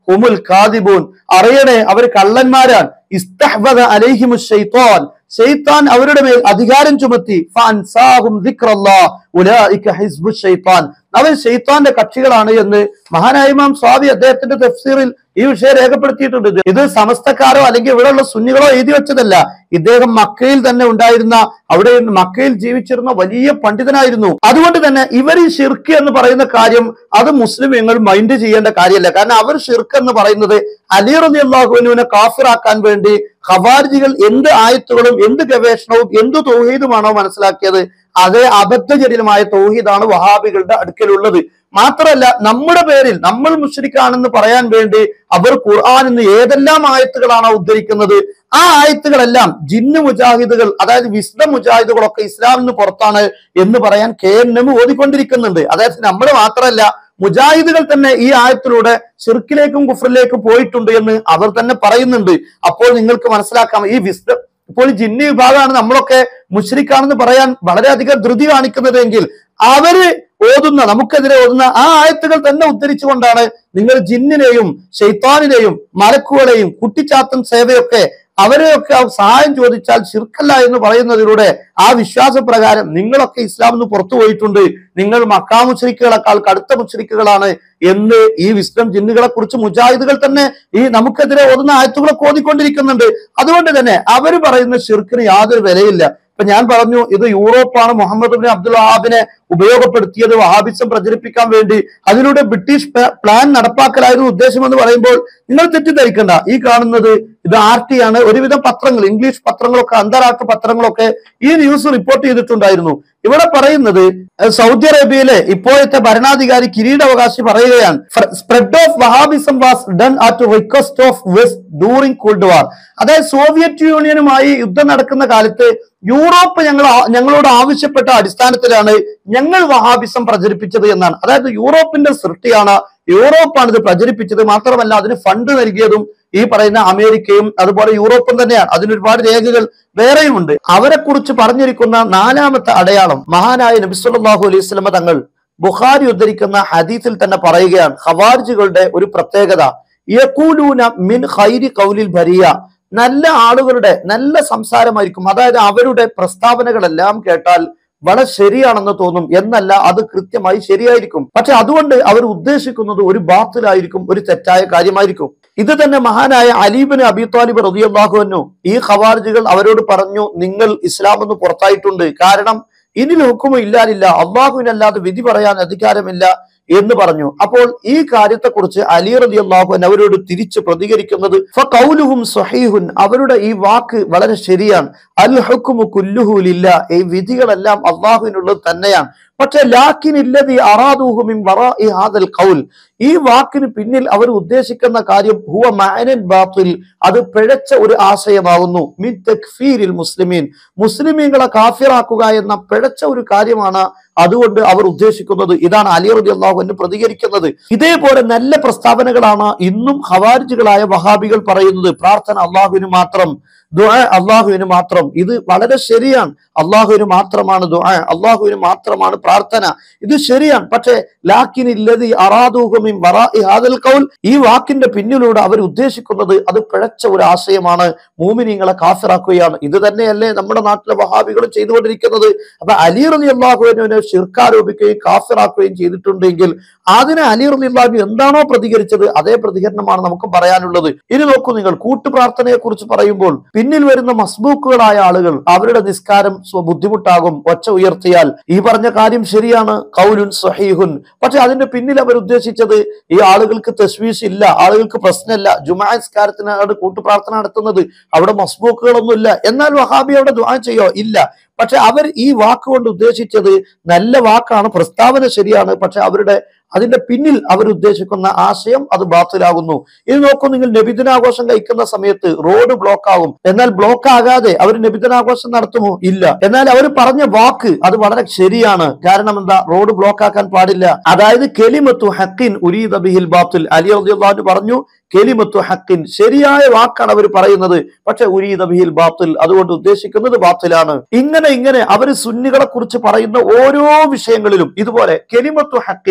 ഹുമുൽ കാദിബൂൻ, അറിയണേ അവർ കള്ളന്മാരാൻ. ഇസ്തഹ്വദ അലൈഹിമുശ് ശൈത്താൻ, ശൈത്താൻ അവരുടെ മേൽ അധികാരം ചുമത്തി. ഫഅൻസാഹും ദിക്റല്ലാഹ് ഉലൈക ഹിസ്ബുശ് ശൈത്താൻ, അവർ ശൈത്താന്റെ കക്ഷികളാണ് എന്ന് മഹാനായ ഇമാം സ്വാവി അദ്ദേഹത്തിന്റെ തഫ്സീറിൽ ഈ വിഷയം രേഖപ്പെടുത്തിയിട്ടുണ്ട്. ഇത് സമസ്തക്കാരോ അല്ലെങ്കിൽ ഇവിടെയുള്ള സുന്നികളോ എഴുതി വെച്ചതല്ല. ഇദ്ദേഹം മക്കയിൽ തന്നെ ഉണ്ടായിരുന്ന, അവിടെ മക്കയിൽ ജീവിച്ചിരുന്ന വലിയ പണ്ഡിതനായിരുന്നു. അതുകൊണ്ട് തന്നെ ഇവർ ഈ ഷിർക്ക് എന്ന് പറയുന്ന കാര്യം അത് മുസ്ലിമീങ്ങൾ മൈൻഡ് ചെയ്യേണ്ട കാര്യമല്ല. കാരണം അവർ ഷിർക്ക് എന്ന് പറയുന്നത് അലി റളിയല്ലാഹു അൻഹുവിനെ കാഫിറാക്കാൻ വേണ്ടി ഖവാരിജികൾ എന്ത് ആയത്തുകളും എന്ത് ഗവേഷണവും എന്ത് തൗഹീദുമാണോ മനസ്സിലാക്കിയത്, അതേ അബദ്ധജടിലമായ തൗഹീദാണ് വഹാബികളുടെ അടുക്കലുള്ളത്. മാത്രമല്ല, നമ്മുടെ പേരിൽ നമ്മൾ മുശ്രിക്കാണെന്ന് പറയാൻ വേണ്ടി അവർ ഖുർആനിൽ നിന്ന് ഏതെല്ലാം ആയത്തുകളാണോ ഉദ്ധരിക്കുന്നത്, ആ ആയത്തുകളെല്ലാം ജിന്ന് മുജാഹിദുകൾ, അതായത് വിസ്ഡം മുജാഹിദുകളൊക്കെ ഇസ്ലാമിൽ നിന്ന് പുറത്താണ് എന്ന് പറയാൻ KNM ഓതിക്കൊണ്ടിരിക്കുന്നുണ്ട്. അതായത് നമ്മൾ മാത്രമല്ല, മുജാഹിദുകൾ തന്നെ ഈ ആയത്തിലൂടെ ശിർക്കിലേക്കും കുഫറിലേക്കും പോയിട്ടുണ്ട് എന്ന് അവർ തന്നെ പറയുന്നുണ്ട്. അപ്പോൾ നിങ്ങൾക്ക് മനസ്സിലാക്കാം, ഈ വിസ്ഡം, ഇപ്പോൾ ജിന്നി വിഭാഗമാണ് നമ്മളൊക്കെ മുശ്രിക്കാണെന്ന് പറയാൻ വളരെയധികം ധൃതി കാണിക്കുന്നതെങ്കിൽ അവര് ഓതുന്ന, നമുക്കെതിരെ ഓതുന്ന ആ ആയത്തുകൾ തന്നെ ഉദ്ധരിച്ചുകൊണ്ടാണ് നിങ്ങൾ ജിന്നിനെയും ശൈത്താനിനെയും മലക്കുകളെയും കുട്ടിച്ചാത്തൻ സേവയൊക്കെ അവരെയൊക്കെ സഹായം ചോദിച്ചാൽ ശിർക്കല്ല എന്ന് പറയുന്നതിലൂടെ ആ വിശ്വാസപ്രകാരം നിങ്ങളൊക്കെ ഇസ്ലാമിൽ നിന്ന് പുറത്തു പോയിട്ടുണ്ട്, നിങ്ങൾ മക്കാ മുശ്രിക്കുകളെക്കാൾ കടുത്ത മുശ്രിക്കുകളാണ് എന്ന് ഈ വിസ്ഡം ജിന്നുകളെ കുറിച്ച് മുജാഹിദുകൾ തന്നെ ഈ നമുക്കെതിരെ ഓതുന്ന ആയത്തുകളൊക്കെ ഓതിക്കൊണ്ടിരിക്കുന്നുണ്ട്. അതുകൊണ്ട് തന്നെ അവർ പറയുന്ന ശിർക്കിന് യാതൊരു വിലയില്ല. ഇപ്പൊ ഞാൻ പറഞ്ഞു, ഇത് യൂറോപ്പാണ് മുഹമ്മദ് ഇബ്നു അബ്ദുൽ വഹാബിനെ ഉപയോഗപ്പെടുത്തിയത് വഹാബിസം പ്രചരിപ്പിക്കാൻ വേണ്ടി. അതിലൂടെ ബ്രിട്ടീഷ് പ്ലാൻ നടപ്പാക്കലായിരുന്നു ഉദ്ദേശമെന്ന് പറയുമ്പോൾ നിങ്ങൾ തെറ്റിദ്ധരിക്കണ്ട. ഈ കാണുന്നത് ഇത് RT ആണ്. ഒരുവിധം പത്രങ്ങൾ, ഇംഗ്ലീഷ് പത്രങ്ങളൊക്കെ അന്താരാഷ്ട്ര പത്രങ്ങളൊക്കെ ഈ ന്യൂസ് റിപ്പോർട്ട് ചെയ്തിട്ടുണ്ടായിരുന്നു. ഇവിടെ പറയുന്നത് സൗദി അറേബ്യയിലെ ഇപ്പോഴത്തെ ഭരണാധികാരി കിരീടാവകാശി പറയുകയാണ്, spread of Wahhabism was done at request of West during Cold War. അതായത് സോവിയറ്റ് യൂണിയനുമായി യുദ്ധം നടക്കുന്ന കാലത്ത് യൂറോപ്പ് ഞങ്ങളോട് ആവശ്യപ്പെട്ട അടിസ്ഥാനത്തിലാണ് ഞങ്ങൾ വഹാബിസം പ്രചരിപ്പിച്ചത് എന്നാണ്. അതായത് യൂറോപ്പിന്റെ സൃഷ്ടിയാണ്, യൂറോപ്പാണ് ഇത് പ്രചരിപ്പിച്ചത്. മാത്രമല്ല അതിന് ഫണ്ട് നൽകിയതും ഈ പറയുന്ന അമേരിക്കയും അതുപോലെ യൂറോപ്പും തന്നെയാണ്. അതിനൊരുപാട് രേഖകൾ വേറെയുമുണ്ട്. അവരെ കുറിച്ച് പറഞ്ഞിരിക്കുന്ന 4ാമത്തെ അടയാളം, മഹാനായ നബി സല്ലല്ലാഹു അലൈഹി വസല്ലം തങ്ങൾ ബുഖാരി ഉദ്ധരിക്കുന്ന ഹദീസിൽ തന്നെ പറയുകയാണ്, ഖവാരിജികളുടെ ഒരു പ്രത്യേകത, യഖൂലൂന മിൻ ഖൈരി ഖൗലിൽ ബരിയ, നല്ല ആളുകളുടെ നല്ല സംസാരമായിരിക്കും. അതായത് അവരുടെ പ്രസ്താവനകളെല്ലാം കേട്ടാൽ വളരെ ശരിയാണെന്ന് തോന്നും എന്നല്ല, അത് കൃത്യമായി ശരിയായിരിക്കും. പക്ഷെ അതുകൊണ്ട് അവർ ഉദ്ദേശിക്കുന്നത് ഒരു ബാത്തിലായിരിക്കും, ഒരു തെറ്റായ കാര്യമായിരിക്കും. ഇത് തന്നെ മഹാനായ അലി ഇബ്നു അബീ ത്വാലിബ് റളിയല്ലാഹു അൻഹു ഈ ഖവാരിജികൾ അവരോട് പറഞ്ഞു, നിങ്ങൾ ഇസ്ലാം എന്ന് പുറത്തായിട്ടുണ്ട്, കാരണം ഇനിൽ ഹുക്കുമു ഇല്ലാലില്ല, അള്ളാഹുവിനല്ലാതെ വിധി പറയാൻ അധികാരമില്ല എന്ന് പറഞ്ഞു. അപ്പോൾ ഈ കാര്യത്തെക്കുറിച്ച് അലി റളിയല്ലാഹു അൻഹു അവരോട് തിരിച്ച് പ്രതികരിക്കുന്നത്, ഫഖൗലുഹും സ്വഹീഹുൻ, അവരുടെ ഈ വാക്ക് വളരെ ശരിയാണ്. അൽ ഹുക്മു കുല്ലുഹു ലില്ലാഹ്, ഈ വിധികളെല്ലാം അള്ളാഹുവിനുള്ളത് തന്നെയാണ്. പക്ഷെ ലാക്കിനില്ലദി അറാദൂഹു മിൻ വറാഇ ഹാദൽ ഖൗൽ, ഈ വാക്കിന് പിന്നിൽ അവർ ഉദ്ദേശിക്കുന്ന കാര്യം ഹുവ മഅനൻ ബാത്തിൽ, അത് പിഴച്ച ഒരു ആശയമാകുന്നു. മിൻ തക്ഫീരിൽ മുസ്ലിമീൻ, മുസ്ലിമീങ്ങളെ കാഫിറാക്കുക എന്ന പിഴച്ച ഒരു കാര്യമാണ് അതുകൊണ്ട് അവർ ഉദ്ദേശിക്കുന്നത്. ഇതാണ് അലി റളിയല്ലാഹു അൻഹു പ്രതികരിക്കുന്നത്. ഇതേപോലെ നല്ല പ്രസ്താവനകളാണ് ഇന്നും ഖവാരിജികളായ വഹാബികൾ പറയുന്നത്. പ്രാർത്ഥന അള്ളാഹുവിന് മാത്രം, ദുആ അള്ളാഹുവിന് മാത്രം. ഇത് വളരെ ശരിയാണ്. അള്ളാഹുവിന് മാത്രമാണ് ദുആ, അള്ളാഹുവിന് മാത്രമാണ് പ്രാർത്ഥന. ഇത് ശരിയാണ്. പക്ഷേ ലാക്കിനില്ലദി അറാദൂഹു മിൻ വറാഇ ഹാദൽ ഖൗൽ, ഈ വാക്കിന്റെ പിന്നിലൂടെ അവർ ഉദ്ദേശിക്കുന്നത് അത് പിഴച്ച ഒരു ആശയമാണ്, മുഅ്മിനീങ്ങളെ കാഫിറാക്കുകയാണ്. ഇത് തന്നെയല്ലേ നമ്മുടെ നാട്ടിലെ വഹാബികളും ചെയ്തുകൊണ്ടിരിക്കുന്നത്. അപ്പൊ അലി റളിയല്ലാഹു അൻഹുവിനെ ശിർക്ക് ആരോപിക്കുകയും കാഫിറാക്കുകയും ചെയ്തിട്ടുണ്ടെങ്കിൽ അതിനെ അലി റളിയല്ലാഹു അൻഹു എന്താണോ പ്രതികരിച്ചത് അതേ പ്രതികരണമാണ് നമുക്ക് പറയാനുള്ളത്. ഇനി നോക്കൂ നിങ്ങൾ, കൂട്ടുപ്രാർത്ഥനയെ കുറിച്ച് പറയുമ്പോൾ പിന്നിൽ വരുന്ന മസ്ബൂക്കുകളായ ആളുകൾ, അവരുടെ നിസ്കാരം ബുദ്ധിമുട്ടാകും ഒച്ച ഉയർത്തിയാൽ. ഈ പറഞ്ഞ കാര്യം ശരിയാണ്, ഖൗലുൻ സ്വഹീഹുൻ. പക്ഷെ അതിന്റെ പിന്നിൽ അവർ ഉദ്ദേശിച്ചത് ഈ ആളുകൾക്ക് തശ്വീഷ് ഇല്ല, ആളുകൾക്ക് പ്രശ്നമില്ല, ജുമാ നിസ്കാരത്തിനാണ് കൂട്ടുപ്രാർത്ഥന നടത്തുന്നത്, അവിടെ മസ്ബൂക്കുകളൊന്നും ഇല്ല, എന്നാൽ വഹാബി അവിടെ ദുആ ചെയ്യോ? ഇല്ല. പക്ഷെ അവർ ഈ വാക്കുകൊണ്ട് ഉദ്ദേശിച്ചത് നല്ല വാക്കാണ്, പ്രസ്താവന ശരിയാണ്, പക്ഷെ അതിന്റെ പിന്നിൽ അവർ ഉദ്ദേശിക്കുന്ന ആശയം അത് ബാത്തിലാകുന്നു. ഇത് നോക്കൂ നിങ്ങൾ, നബിദിനാഘോഷം കഴിക്കുന്ന സമയത്ത് റോഡ് ബ്ലോക്ക് ആകും, എന്നാൽ ബ്ലോക്ക് ആകാതെ അവർ നബിദിനാഘോഷം നടത്തുമോ? ഇല്ല. എന്നാൽ അവർ പറഞ്ഞ വാക്ക് അത് വളരെ ശരിയാണ്. കാരണം എന്താ? റോഡ് ബ്ലോക്ക് ആക്കാൻ പാടില്ല. അതായത് കലിമത്തു ഹഖിൻ ഉരീദ ബിഹിൽ ബാത്തിൽ, അലി റളിയല്ലാഹു അൻഹു പറഞ്ഞു, കലിമത്തു ഹഖിൻ, ശരിയായ വാക്കാണ് അവർ പറയുന്നത്, പക്ഷെ ഉരീദ ബിഹിൽ ബാത്തിൽ, അതുകൊണ്ട് ഉദ്ദേശിക്കുന്നത് ബാത്തിലാണ്. ഇങ്ങനെ അവർ സുന്നികളെ കുറിച്ച് പറയുന്ന ഓരോ വിഷയങ്ങളിലും ഇതുപോലെ കലിമത്തു ഹഖിൻ, അത്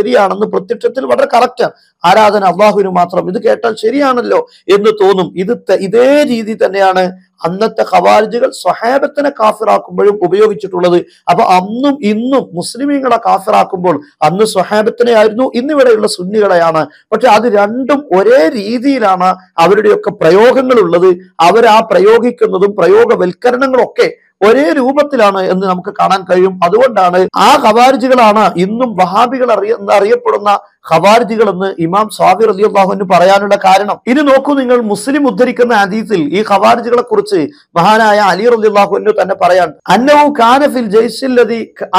ശരിയാണെന്ന് പ്രത്യക്ഷത്തിൽ വളരെ കറക്റ്റാണ്. ആരാധന അള്ളാഹുവിന് മാത്രം, ഇത് കേട്ടാൽ ശരിയാണല്ലോ എന്ന് തോന്നും. ഇതേ രീതി തന്നെയാണ് അന്നത്തെ ഖവാരിജുകൾ സ്വഹാബത്തിനെ കാഫിറാക്കുമ്പോഴും ഉപയോഗിച്ചിട്ടുള്ളത്. അപ്പൊ അന്നും ഇന്നും മുസ്ലിമീങ്ങളെ കാഫിറാക്കുമ്പോൾ അന്ന് സ്വഹാബത്തിനെ ആയിരുന്നു, ഇന്നിവിടെയുള്ള സുന്നികളെയാണ്. പക്ഷെ അത് രണ്ടും ഒരേ രീതിയിലാണ് അവരുടെയൊക്കെ പ്രയോഗങ്ങൾ ഉള്ളത്. അവർ ആ പ്രയോഗിക്കുന്നതും പ്രയോഗവൽക്കരണങ്ങളും ഒക്കെ ഒരേ രൂപത്തിലാണ് എന്ന് നമുക്ക് കാണാൻ കഴിയും. അതുകൊണ്ടാണ് ആ ഖവാരിജുകളാണ് ഇന്നും വഹാബികൾ അറിയപ്പെടുന്ന ഖവാരിജുകൾ എന്ന് ഇമാം സ്വാബി റളിയല്ലാഹു അൻഹു പറയാനുള്ള കാരണം. ഇനി നോക്കൂ നിങ്ങൾ, മുസ്ലിം ഉദ്ധരിക്കുന്ന ഹദീസിൽ ഈ ഖവാരിജുകളെ കുറിച്ച് മഹാനായ അലി റളിയല്ലാഹു അൻഹു തന്നെ പറയാൻ, അന്നഹു കാന ഫിൽ ജയ്ശില്ലദി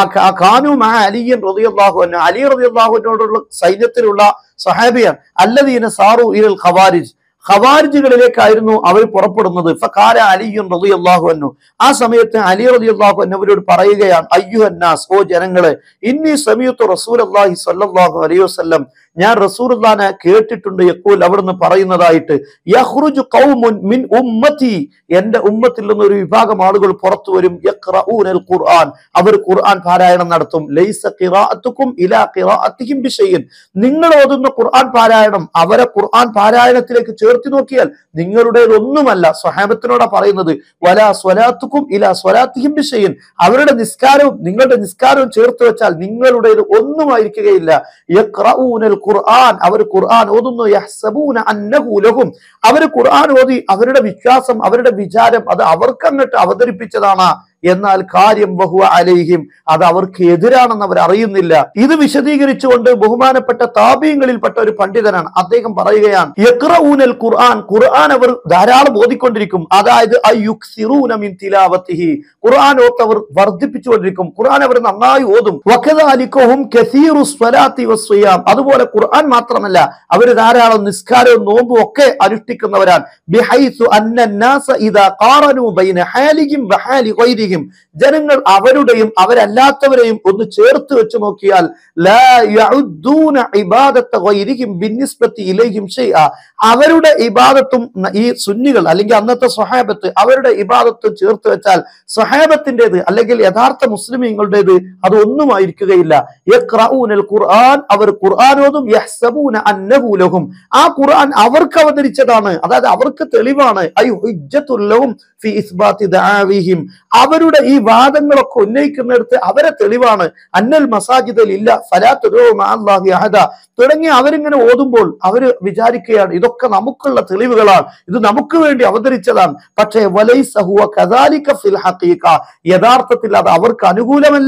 കാനു മഅ അലി റളിയല്ലാഹു അൻഹു, അലി റളിയല്ലാഹു അൻഹുവിനോടുള്ള സൈന്യത്തിലുള്ള സഹാബിയാണ്. അല്ലദീന സാറു ഇലൽ ഖവാരിജ്, ഖവാരിജുകളിലേക്കായിരുന്നു അവർ പുറപ്പെടുന്നത്. ഫഖാല അലിയുൻ റളിയല്ലാഹു അൻഹു, ആ സമയത്ത് അലി റളിയല്ലാഹു അൻഹു അവരോട് പറയുകയാണ്, അയ്യുഹന്നാസ്, ഓ ജനങ്ങളെ, ഇന്നി സമീഅതു റസൂലുള്ളാഹി സ്വല്ലല്ലാഹു അലൈഹി വസല്ലം, ഞാൻ റസൂലുള്ളാഹിനെ കേട്ടിട്ടുണ്ട്, യഖൂൽ, അവിടുന്ന് പറയുന്നതായിട്ട്, യഖ്റുജു ഖൗമുൻ മിൻ ഉമ്മത്തി, എന്റെ ഉമ്മത്തിൽ നിന്ന് ഒരു വിഭാഗം ആളുകൾ പുറത്തു വരും, യഖ്റഊനൽ ഖുർആൻ, അവർ ഖുർആൻ പാരായണം നടത്തും, ലൈസ ഖിറാഅത്തുകും ഇലാ ഖിറാഅത്തിഹിം ബിശൈഇൻ, നിങ്ങൾ ഓതുന്ന ഖുർആൻ പാരായണം അവരെ ഖുർആൻ പാരായണത്തിലേക്ക് ചേർത്തി നോക്കിയാൽ നിങ്ങളുടേതൊന്നുമല്ല. സ്വഹാബത്തിനോടാ പറയുന്നത്, വലാ സ്വലാത്തുകും ഇലാ സ്വലാത്തിഹിം ബിശൈഇൻ, അവരുടെ നിസ്കാരവും നിങ്ങളുടെ നിസ്കാരവും ചേർത്ത് വെച്ചാൽ നിങ്ങളുടേത് ഒന്നുമായിരിക്കുകയില്ല. യഖ്റഊനൽ ഖുർആൻ, അവർ ഖുർആൻ ഓതുന്നു, യഹ്സബൂന അന്നഹു ലഹും, അവർ ഖുർആൻ ഓതി അവരുടെ വിശ്വാസം, അവരുടെ വിചാരം അത് അവർക്ക് അങ്ങോട്ട് അവതരിപ്പിച്ചതാണ്, എന്നാൽ കാര്യം വഹുവ അലൈഹിം, അത് അവർക്ക് എതിരാണെന്ന് അവർ അറിയുന്നില്ല. ഇത് വിശദീകരിച്ചുകൊണ്ട് ബഹുമാനപ്പെട്ട താബീങ്ങളിൽപ്പെട്ട ഒരു പണ്ഡിതനാണ്, അദ്ദേഹം പറയുകയാണ്, യഖ്റഊനൽ ഖുർആൻ, ഖുർആൻ അവർ ധാരാളം ഓതിക്കൊണ്ടിരിക്കും, അതായത് അയുക്സിറൂന മിൻ തിലാവത്തിഹി, ഖുർആൻ ഓത്തവർ വർദ്ധിപ്പിച്ചുകൊണ്ടിരിക്കും, ഖുർആൻ അവർ നന്നായി ഓതും. വകദാലികഹും കസീറു സ്വലാത്തി വസ്സിയാം, അതുപോലെ ഖുർആൻ മാത്രമല്ല അവർ ധാരാളം നിസ്കാരവും നോമ്പും ഒക്കെ അനുഷ്ഠിക്കുന്നവരാണ്. ബിഹൈസു അന്നന്നാസ ഇദാ ഖാറനു ബൈന ഹാലിഹിം വഹാലി ഗൈരിഹിം, ജനങ്ങൾ അവരുടെയും അവരല്ലാത്തവരെയും ഒന്ന് ചേർത്ത് വെച്ച് നോക്കിയാൽ ലാ യഉദ്ദൂന ഇബാദത ഗൈരിഹിം ബിന്നിസ്ബതി ഇലൈഹിം ഷൈഅ, അവരുടെ ഇബാദത്തും ഈ സുന്നികൾ അല്ലെങ്കിൽ അന്നത്തെ സ്വഹാബത്ത് അവരുടെ ഇബാദത്തും ചേർത്ത് വെച്ചാൽ സ്വഹാബത്തിൻ്റെത് അല്ലെങ്കിൽ യഥാർത്ഥ മുസ്ലിമീങ്ങളുടേത് അത് ഒന്നുമായിരിക്കുകയില്ല. യഖ്റഊനൽ ഖുർആൻ, അവർ ഖുർആൻ ഓതും, യഹ്സബൂന അന്നഹു ലഹും, ആ ഖുർആൻ അവർക്ക് അവതരിച്ചതാണ്, അതായത് അവർക്ക് തെളിവാണ്, ഐ ഹുജ്ജത്തുൽ ലഹും ഫി ഇസ്ബാതി ദഅാവിഹിം, അവരുടെ ഈ വാദങ്ങളൊക്കെ ഉന്നയിക്കുന്നിടത്ത് അവരെ തെളിവാണ്. അന്നൽ മസാജിദൽ ഇല്ല ഫലാ തദഉ മഅല്ലാഹി അഹദ തുടങ്ങി അവരിങ്ങനെ ഓതുമ്പോൾ അവർ വിചാരിക്കുകയാണ് ഇതൊക്കെ നമുക്കുള്ള തെളിവുകളാണ്, ഇത് നമുക്ക് വേണ്ടി അവതരിച്ചതാണ്. പക്ഷേ വലൈസ ഹുവ കദാലിക ഫിൽ ഹഖീഖ, യഥാർത്ഥത്തിൽ അത് അവർക്ക് അനുകൂലമല്ല.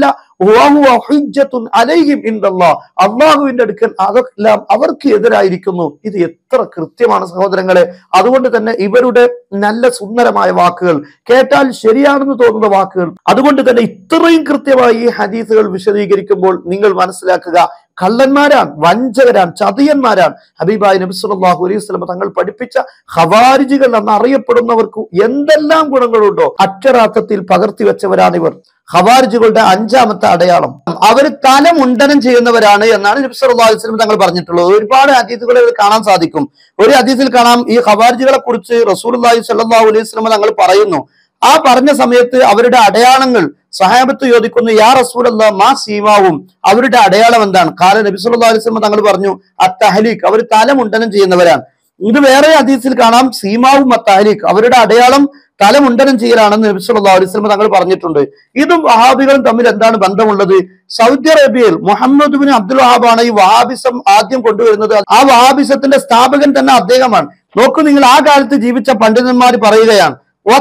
അള്ളാഹുവിന്റെ അടുക്കൽ അതെല്ലാം അവർക്ക് എതിരായിരിക്കുന്നു. ഇത് എത്ര കൃത്യമാണ് സഹോദരങ്ങളെ. അതുകൊണ്ട് തന്നെ ഇവരുടെ നല്ല സുന്ദരമായ വാക്കുകൾ, കേട്ടാൽ ശരിയാണെന്ന് തോന്നുന്ന വാക്കുകൾ, അതുകൊണ്ട് തന്നെ ഇത്രയും കൃത്യമായി ഈ ഹദീസുകൾ വിശദീകരിക്കുമ്പോൾ നിങ്ങൾ മനസ്സിലാക്കുക, കള്ളന്മാരാണ്, വഞ്ചകരാണ്, ചതിയന്മാരാണ്. ഹബീബായ നബി സല്ലല്ലാഹു അലൈഹി വസല്ലം തങ്ങൾ പഠിപ്പിച്ച ഖവാരിജികൾ എന്നറിയപ്പെടുന്നവർക്ക് എന്തെല്ലാം ഗുണങ്ങളുണ്ടോ അക്ഷരാർത്ഥത്തിൽ പകർത്തി വെച്ചവരാണ് ഇവർ. ഖവാരിജുകളുടെ അഞ്ചാമത്തെ അടയാളം, അവർ തലമുണ്ടനം ചെയ്യുന്നവരാണ് എന്നാണ് നബി സല്ലല്ലാഹു അലൈഹി വസല്ലം തങ്ങൾ പറഞ്ഞിട്ടുള്ളത്. ഒരുപാട് ഹദീസുകളെ കാണാൻ സാധിക്കും. ഒരു ഹദീസിൽ കാണാം, ഈ ഖവാരിജുകളെ കുറിച്ച് റസൂലുള്ളാഹി സ്വല്ലല്ലാഹു അലൈഹി വസല്ലം തങ്ങൾ പറയുന്നു, ആ പറഞ്ഞ സമയത്ത് അവരുടെ അടയാളങ്ങൾ സഹാബത്ത് ചോദിക്കുന്നു, യാ റസൂലല്ലാഹ് മാ സീമാവും, അവരുടെ അടയാളം എന്താണ്? കാല നബി സല്ലല്ലാഹു അലൈഹി വസല്ലം തങ്ങൾ പറഞ്ഞു, അത്തഹ്ലീഖ്, അവർ തലമുണ്ടനം ചെയ്യുന്നവരാണ്. ഇത് വേറെ ഹദീസിൽ കാണാം, സീമാവും അത്തഹ്ലീഖ്, അവരുടെ അടയാളം തലമുണ്ടനം ചെയ്യലാണെന്ന് നബി സല്ലല്ലാഹു അലൈഹി വസല്ലം തങ്ങൾ പറഞ്ഞിട്ടുണ്ട്. ഇതും വഹാബികളും തമ്മിൽ എന്താണ് ബന്ധമുള്ളത്? സൗദി അറേബ്യയിൽ മുഹമ്മദ് ബിൻ അബ്ദുൽ വഹാബാണ് ഈ വഹാബിസം ആദ്യം കൊണ്ടുവരുന്നത്. ആ വഹാബിസത്തിന്റെ സ്ഥാപകൻ തന്നെ അദ്ദേഹമാണ്. നോക്കൂ നിങ്ങൾ, ആ കാലത്ത് ജീവിച്ച പണ്ഡിതന്മാർ പറയുകയാണ്,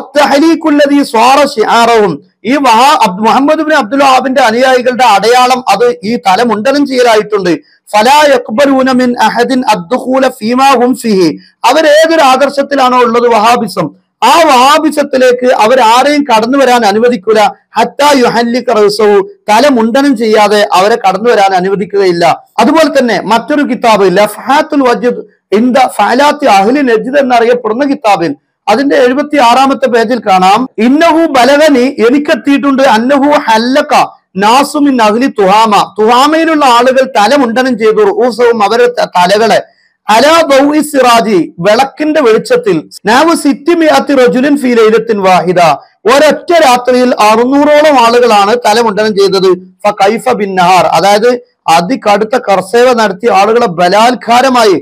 ഈ മുഹമ്മദ് ബിൻ അബ്ദുൽ വഹാബിന്റെ അനുയായികളുടെ അടയാളം അത് ഈ തലമുണ്ടനം ചെയ്യലായിട്ടുണ്ട്. ഫലാ യഖ്ബലൂന മിൻ അഹദിൻ അദ്ഖൂല ഫീമാ ഹും ഫീഹി, അവരേതൊരു ആദർശത്തിലാണോ ഉള്ളത് വഹാബിസം, ആ വഹാബിസത്തിലേക്ക് അവർ ആരെയും കടന്നു വരാൻ അനുവദിക്കൂല. ഹത്താ യുഹല്ലിക റഅസഹു, തലമുണ്ടനം ചെയ്യാതെ അവരെ കടന്നു വരാൻ അനുവദിക്കുകയില്ല. അതുപോലെ തന്നെ മറ്റൊരു കിതാബ് ലഫഹാത്തുൽ വജ്ദ് ഇൻദ ഫഅലാത്തി അഹ്ലി നജ്ദ് എന്നറിയപ്പെടുന്ന കിതാബിൽ അതിന്റെ 76-ാമത്തെ പേജിൽ കാണാം, ഇന്നഹു ബലഗനി, എനിക്കെത്തിയിട്ടുണ്ട്, അന്നഹു ഹല്ലക നാസു മിൻ അഹ്ലി തുഹാമ, തുഹാമയിലുള്ള ആളുകൾ തലമുണ്ടനം ചെയ്തു, റൂസവും അവരുടെ തലകളെ, അലാ ദൗഇ സിറാജി, വിളക്കിന്റെ വെളിച്ചത്തിൽ, നാവു സിത്തിമിഅത്തി റജുലിൻ ഫീ ലൈലത്തിൻ വാഹിദ, ഒരൊറ്റ രാത്രിയിൽ 600ഓളം ആളുകളാണ് തലമുണ്ടനം ചെയ്തത്. ഫകൈഫ ബിന്നഹാർ, അതായത് അതികടുത്ത കർസേവ നടത്തി ആളുകളെ ബലാത്കാരമായി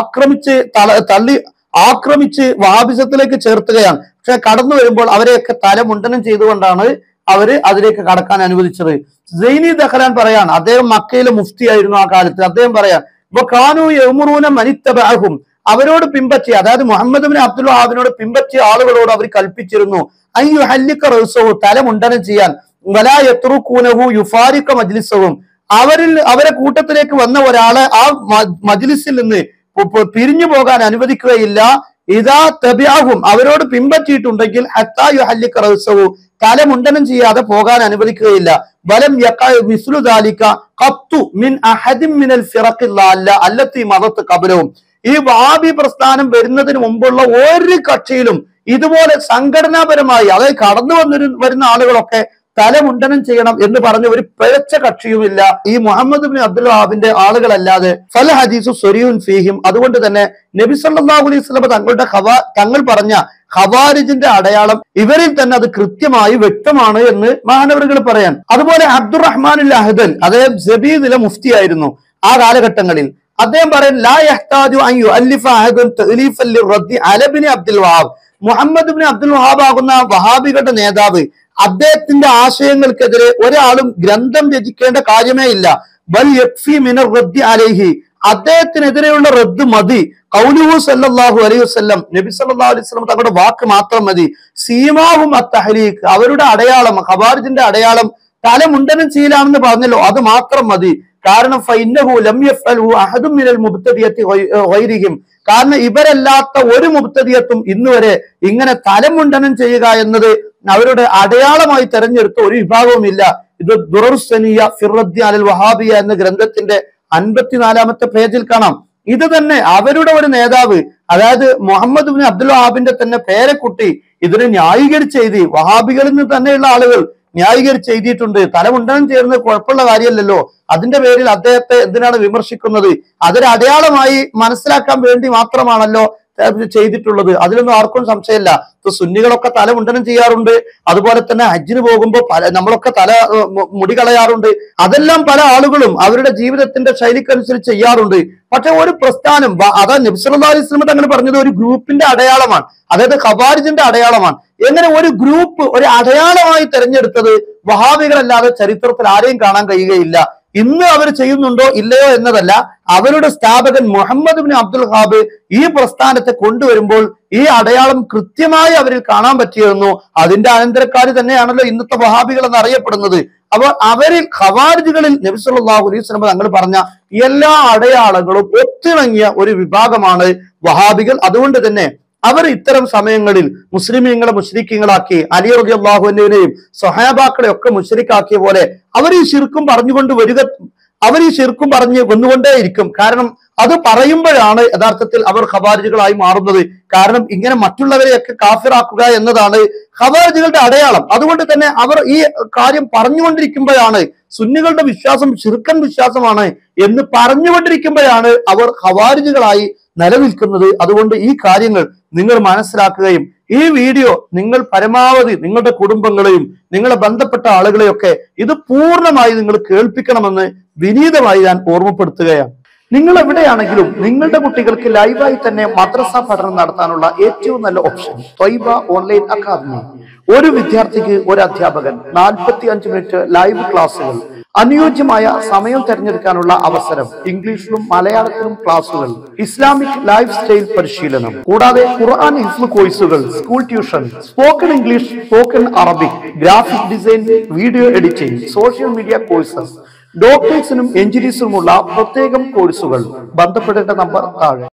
ആക്രമിച്ച് വഹാബിസത്തിലേക്ക് ചേർത്തുകയാണ്. പക്ഷെ കടന്നു വരുമ്പോൾ അവരെയൊക്കെ തലമുണ്ടനം ചെയ്തുകൊണ്ടാണ് അവര് അതിലേക്ക് കടക്കാൻ അനുവദിച്ചത്. സൈനി ദഹ്ലാൻ പറയാണ്, അദ്ദേഹം മക്കയിലെ മുഫ്തി ആയിരുന്നു ആ കാലത്ത്. അദ്ദേഹം പറയാം, അവരോട് പിമ്പറ്റിയ, അതായത് മുഹമ്മദ് ബിൻ അബ്ദുൽ വഹാബിനോട് പിമ്പറ്റിയ ആളുകളോട് അവർ കൽപ്പിച്ചിരുന്നു തലമുണ്ടനം ചെയ്യാൻ, വലാ യത്റുകൂനഹു യുഫാരിക മജ്ലിസഹും, അവരെ കൂട്ടത്തിലേക്ക് വന്ന ഒരാളെ ആ മജ്ലിസിൽ നിന്ന് പിരിഞ്ഞു പോകാൻ അനുവദിക്കുകയില്ല. ഇദാ തബിഅഹും, അവരോട് പിമ്പറ്റിയിട്ടുണ്ടെങ്കിൽ ഹത്താ യുഹല്ലിക റഅസഹു, തലമുണ്ടനം ചെയ്യാതെ പോകാൻ അനുവദിക്കുകയില്ല. വലം യഖഅ മിസ്ലു ദാലിക ഖത്തു മിൻ അഹദിൻ മിനൽ ഫിറഖിൽ അല്ലത്തി മദത് ഖബ്ലഹും, ഈ വഹാബി പ്രസ്ഥാനം വരുന്നതിന് മുമ്പുള്ള ഒരു കക്ഷിയിലും ഇതുപോലെ സംഘടനാപരമായി, അതായത് കടന്നു വരുന്ന ആളുകളൊക്കെ തലമുണ്ടനം ചെയ്യണം എന്ന് പറഞ്ഞ ഒരു പിഴച്ച കക്ഷിയുമില്ല ഈ മുഹമ്മദ് ബിൻ അബ്ദുൽ വഹാബിന്റെ ആളുകളല്ലാതെ. ഫൽ ഹദീസു സ്വരീഉൻ ഫീഹിം, അതുകൊണ്ട് തന്നെ നബി സല്ലല്ലാഹു അലൈഹി വസല്ലം തങ്ങൾ പറഞ്ഞ ഖവാരിജിന്റെ അടയാളം ഇവരിൽ തന്നെ അത് കൃത്യമായി വ്യക്തമാണ് എന്ന് മഹാനവറുകൾ പറയാൻ. അതുപോലെ അബ്ദുറഹ്മാനുൽ അഹ്ദൽ, അദ്ദേഹം സബീദിലെ മുഫ്തിയായിരുന്നു ആ കാലഘട്ടങ്ങളിൽ. അദ്ദേഹം പറയാൻ, ലാ യഹ്താജു അൻ യുഅല്ലിഫ അഹദുൻ തഅലീഫൻ ലിറദ്ദി അല ഇബ്നു അബ്ദുൽ വഹാബ്, മുഹമ്മദ് ഇബ്നു അബ്ദുൽ വഹാബ് ആകുന്ന വഹാബികളുടെ നേതാവ്, അദ്ദേഹത്തിന്റെ ആശയങ്ങൾക്കെതിരെ ഒരാളും ഗ്രന്ഥം രചിക്കേണ്ട കാര്യമേ ഇല്ല. ബൽ യക്ഫി മിനർ റദ്ദി അലൈഹി, അദ്ദേഹത്തിനെതിരെയുള്ള റദ്ദ് മതി. ഖൗലുഹു സല്ലല്ലാഹു അലൈഹി വസല്ലം, നബി സല്ലല്ലാഹു അലൈഹി വസല്ലം തങ്ങളുടെ വാക്ക് മാത്രം മതി. സീമാഹും അത്തഹ്ലീഖ്, അവരുടെ അടയാളം, ഖവാരിജിന്റെ അടയാളം തലമുണ്ടനം ചെയ്യലാണെന്ന് പറഞ്ഞല്ലോ, അത് മാത്രം മതി. കാരണം ഫഇന്നഹു ലം യഫ്അൽഹു അഹദും മിനൽ മുബ്തദിയത്തി ഗൈരിഹിം, കാരണം ഇവരല്ലാത്ത ഒരു മുബ്തദിയത്തും ഇന്നുവരെ ഇങ്ങനെ തലമുണ്ടനം ചെയ്യുക എന്നത് അവരുടെ അടയാളമായി തെരഞ്ഞെടുത്ത ഒരു വിഭാഗവുമില്ല. ഇത് ദുററുസ്സനിയ ഫിർ റദ്ദി അലൽ വഹാബിയ എന്ന ഗ്രന്ഥത്തിന്റെ 54-ാമത്തെ പേജിൽ കാണാം. ഇത് തന്നെ അവരുടെ ഒരു നേതാവ്, അതായത് മുഹമ്മദ് ബിൻ അബ്ദുൽ വഹാബിന്റെ തന്നെ പേരക്കുട്ടി ഇതിനെ ന്യായീകരിച്ച് എഴുതി. വഹാബികളിൽ നിന്ന് തന്നെയുള്ള ആളുകൾ ന്യായീകരിച്ച് എഴുതിയിട്ടുണ്ട്. തലമുണ്ടനം ചെയ്യുന്നത് കുഴപ്പമുള്ള കാര്യമല്ലല്ലോ, അതിന്റെ പേരിൽ അദ്ദേഹത്തെ എന്തിനാണ് വിമർശിക്കുന്നത്? അതൊരു അടയാളമായി മനസ്സിലാക്കാൻ വേണ്ടി മാത്രമാണല്ലോ ചെയ്തിട്ടുള്ളത്. അതിലൊന്നും ആർക്കും സംശയമില്ല. സുന്നികളൊക്കെ തലമുണ്ടനം ചെയ്യാറുണ്ട്. അതുപോലെ തന്നെ ഹജ്ജിന് പോകുമ്പോൾ നമ്മളൊക്കെ മുടി കളയാറുണ്ട്. അതെല്ലാം പല ആളുകളും അവരുടെ ജീവിതത്തിന്റെ ശൈലിക്കനുസരിച്ച് ചെയ്യാറുണ്ട്. പക്ഷെ ഒരു പ്രസ്ഥാനം, അതായത് നബി സല്ലല്ലാഹു അലൈഹി വസല്ലം തങ്ങൾ പറഞ്ഞത് ഒരു ഗ്രൂപ്പിന്റെ അടയാളമാണ്, അതായത് ഖവാരിജിന്റെ അടയാളമാണ്. എങ്ങനെ ഒരു ഗ്രൂപ്പ് ഒരു അടയാളമായി തെരഞ്ഞെടുത്തത് വഹാബികളല്ലാതെ ചരിത്രത്തിൽ ആരെയും കാണാൻ കഴിയുകയില്ല. ഇന്ന് അവർ ചെയ്യുന്നുണ്ടോ ഇല്ലയോ എന്നതല്ല, അവരുടെ സ്ഥാപകൻ മുഹമ്മദ് ബിൻ അബ്ദുൽ വഹാബ് ഈ പ്രസ്ഥാനത്തെ കൊണ്ടുവരുമ്പോൾ ഈ അടയാളം കൃത്യമായി അവരിൽ കാണാൻ പറ്റിയിരുന്നു. അതിന്റെ അനന്തരക്കാര് തന്നെയാണല്ലോ ഇന്നത്തെ വഹാബികൾ എന്ന് അറിയപ്പെടുന്നത്. അപ്പോൾ അവരിൽ ഖവാരിജുകളിൽ നബി സല്ലല്ലാഹു അലൈഹി വസല്ലം തങ്ങൾ പറഞ്ഞ എല്ലാ അടയാളങ്ങളും ഒത്തിണങ്ങിയ ഒരു വിഭാഗമാണ് വഹാബികൾ. അതുകൊണ്ട് തന്നെ അവർ ഇത്തരം സമയങ്ങളിൽ മുസ്ലിമീങ്ങളെ മുശ്രിക്കീങ്ങളാക്കി, അലി റളിയല്ലാഹു അൻഹുവിനെയും സ്വഹാബാക്കളെ ഒക്കെ മുശ്രിക്കാക്കിയ പോലെ അവർ ഈ ശിർക്കും പറഞ്ഞ് വന്നുകൊണ്ടേയിരിക്കും. കാരണം അത് പറയുമ്പോഴാണ് യഥാർത്ഥത്തിൽ അവർ ഖവാരിജുകളായി മാറുന്നത്. കാരണം ഇങ്ങനെ മറ്റുള്ളവരെയൊക്കെ കാഫിറാക്കുക എന്നതാണ് ഖവാരിജുകളുടെ അടയാളം. അതുകൊണ്ട് തന്നെ അവർ ഈ കാര്യം പറഞ്ഞുകൊണ്ടിരിക്കുമ്പോഴാണ്, സുന്നികളുടെ വിശ്വാസം ശിർക്കൻ വിശ്വാസമാണ് എന്ന് പറഞ്ഞുകൊണ്ടിരിക്കുമ്പോഴാണ് അവർ ഖവാരിജുകളായി നിലനിൽക്കുന്നത്. അതുകൊണ്ട് ഈ കാര്യങ്ങൾ നിങ്ങൾ മനസ്സിലാക്കുകയും ഈ വീഡിയോ നിങ്ങൾ പരമാവധി നിങ്ങളുടെ കുടുംബങ്ങളെയും നിങ്ങളെ ബന്ധപ്പെട്ട ആളുകളെയൊക്കെ ഇത് പൂർണ്ണമായി നിങ്ങൾ കേൾപ്പിക്കണമെന്ന് വിനീതമായി ഞാൻ ഓർമ്മപ്പെടുത്തുകയാണ്. നിങ്ങൾ എവിടെയാണെങ്കിലും നിങ്ങളുടെ കുട്ടികൾക്ക് ലൈവായി തന്നെ മദ്രസ പഠനം നടത്താനുള്ള ഏറ്റവും നല്ല ഓപ്ഷൻ ത്വയ്ബ ഓൺലൈൻ അക്കാദമി. ഒരു വിദ്യാർത്ഥിക്ക് ഒരു അധ്യാപകൻ, 45 മിനിറ്റ് ലൈവ് ക്ലാസുകൾ, അനുയോജ്യമായ സമയം തിരഞ്ഞെടുക്കാനുള്ള അവസരം, ഇംഗ്ലീഷിലും മലയാളത്തിലും ക്ലാസുകൾ, ഇസ്ലാമിക് ലൈഫ് സ്റ്റൈൽ പരിശീലനം, കൂടാതെ ഖുർആൻ ഹിഫ്ള് കോഴ്സുകൾ, school tuition, spoken English, spoken Arabic, graphic design, video editing, social media courses, ഡോക്ടേഴ്സിനും എഞ്ചിനീയേഴ്സിനുമുള്ള പ്രത്യേകം കോഴ്സുകൾ. ബന്ധപ്പെടേണ്ട നമ്പർ താഴെ.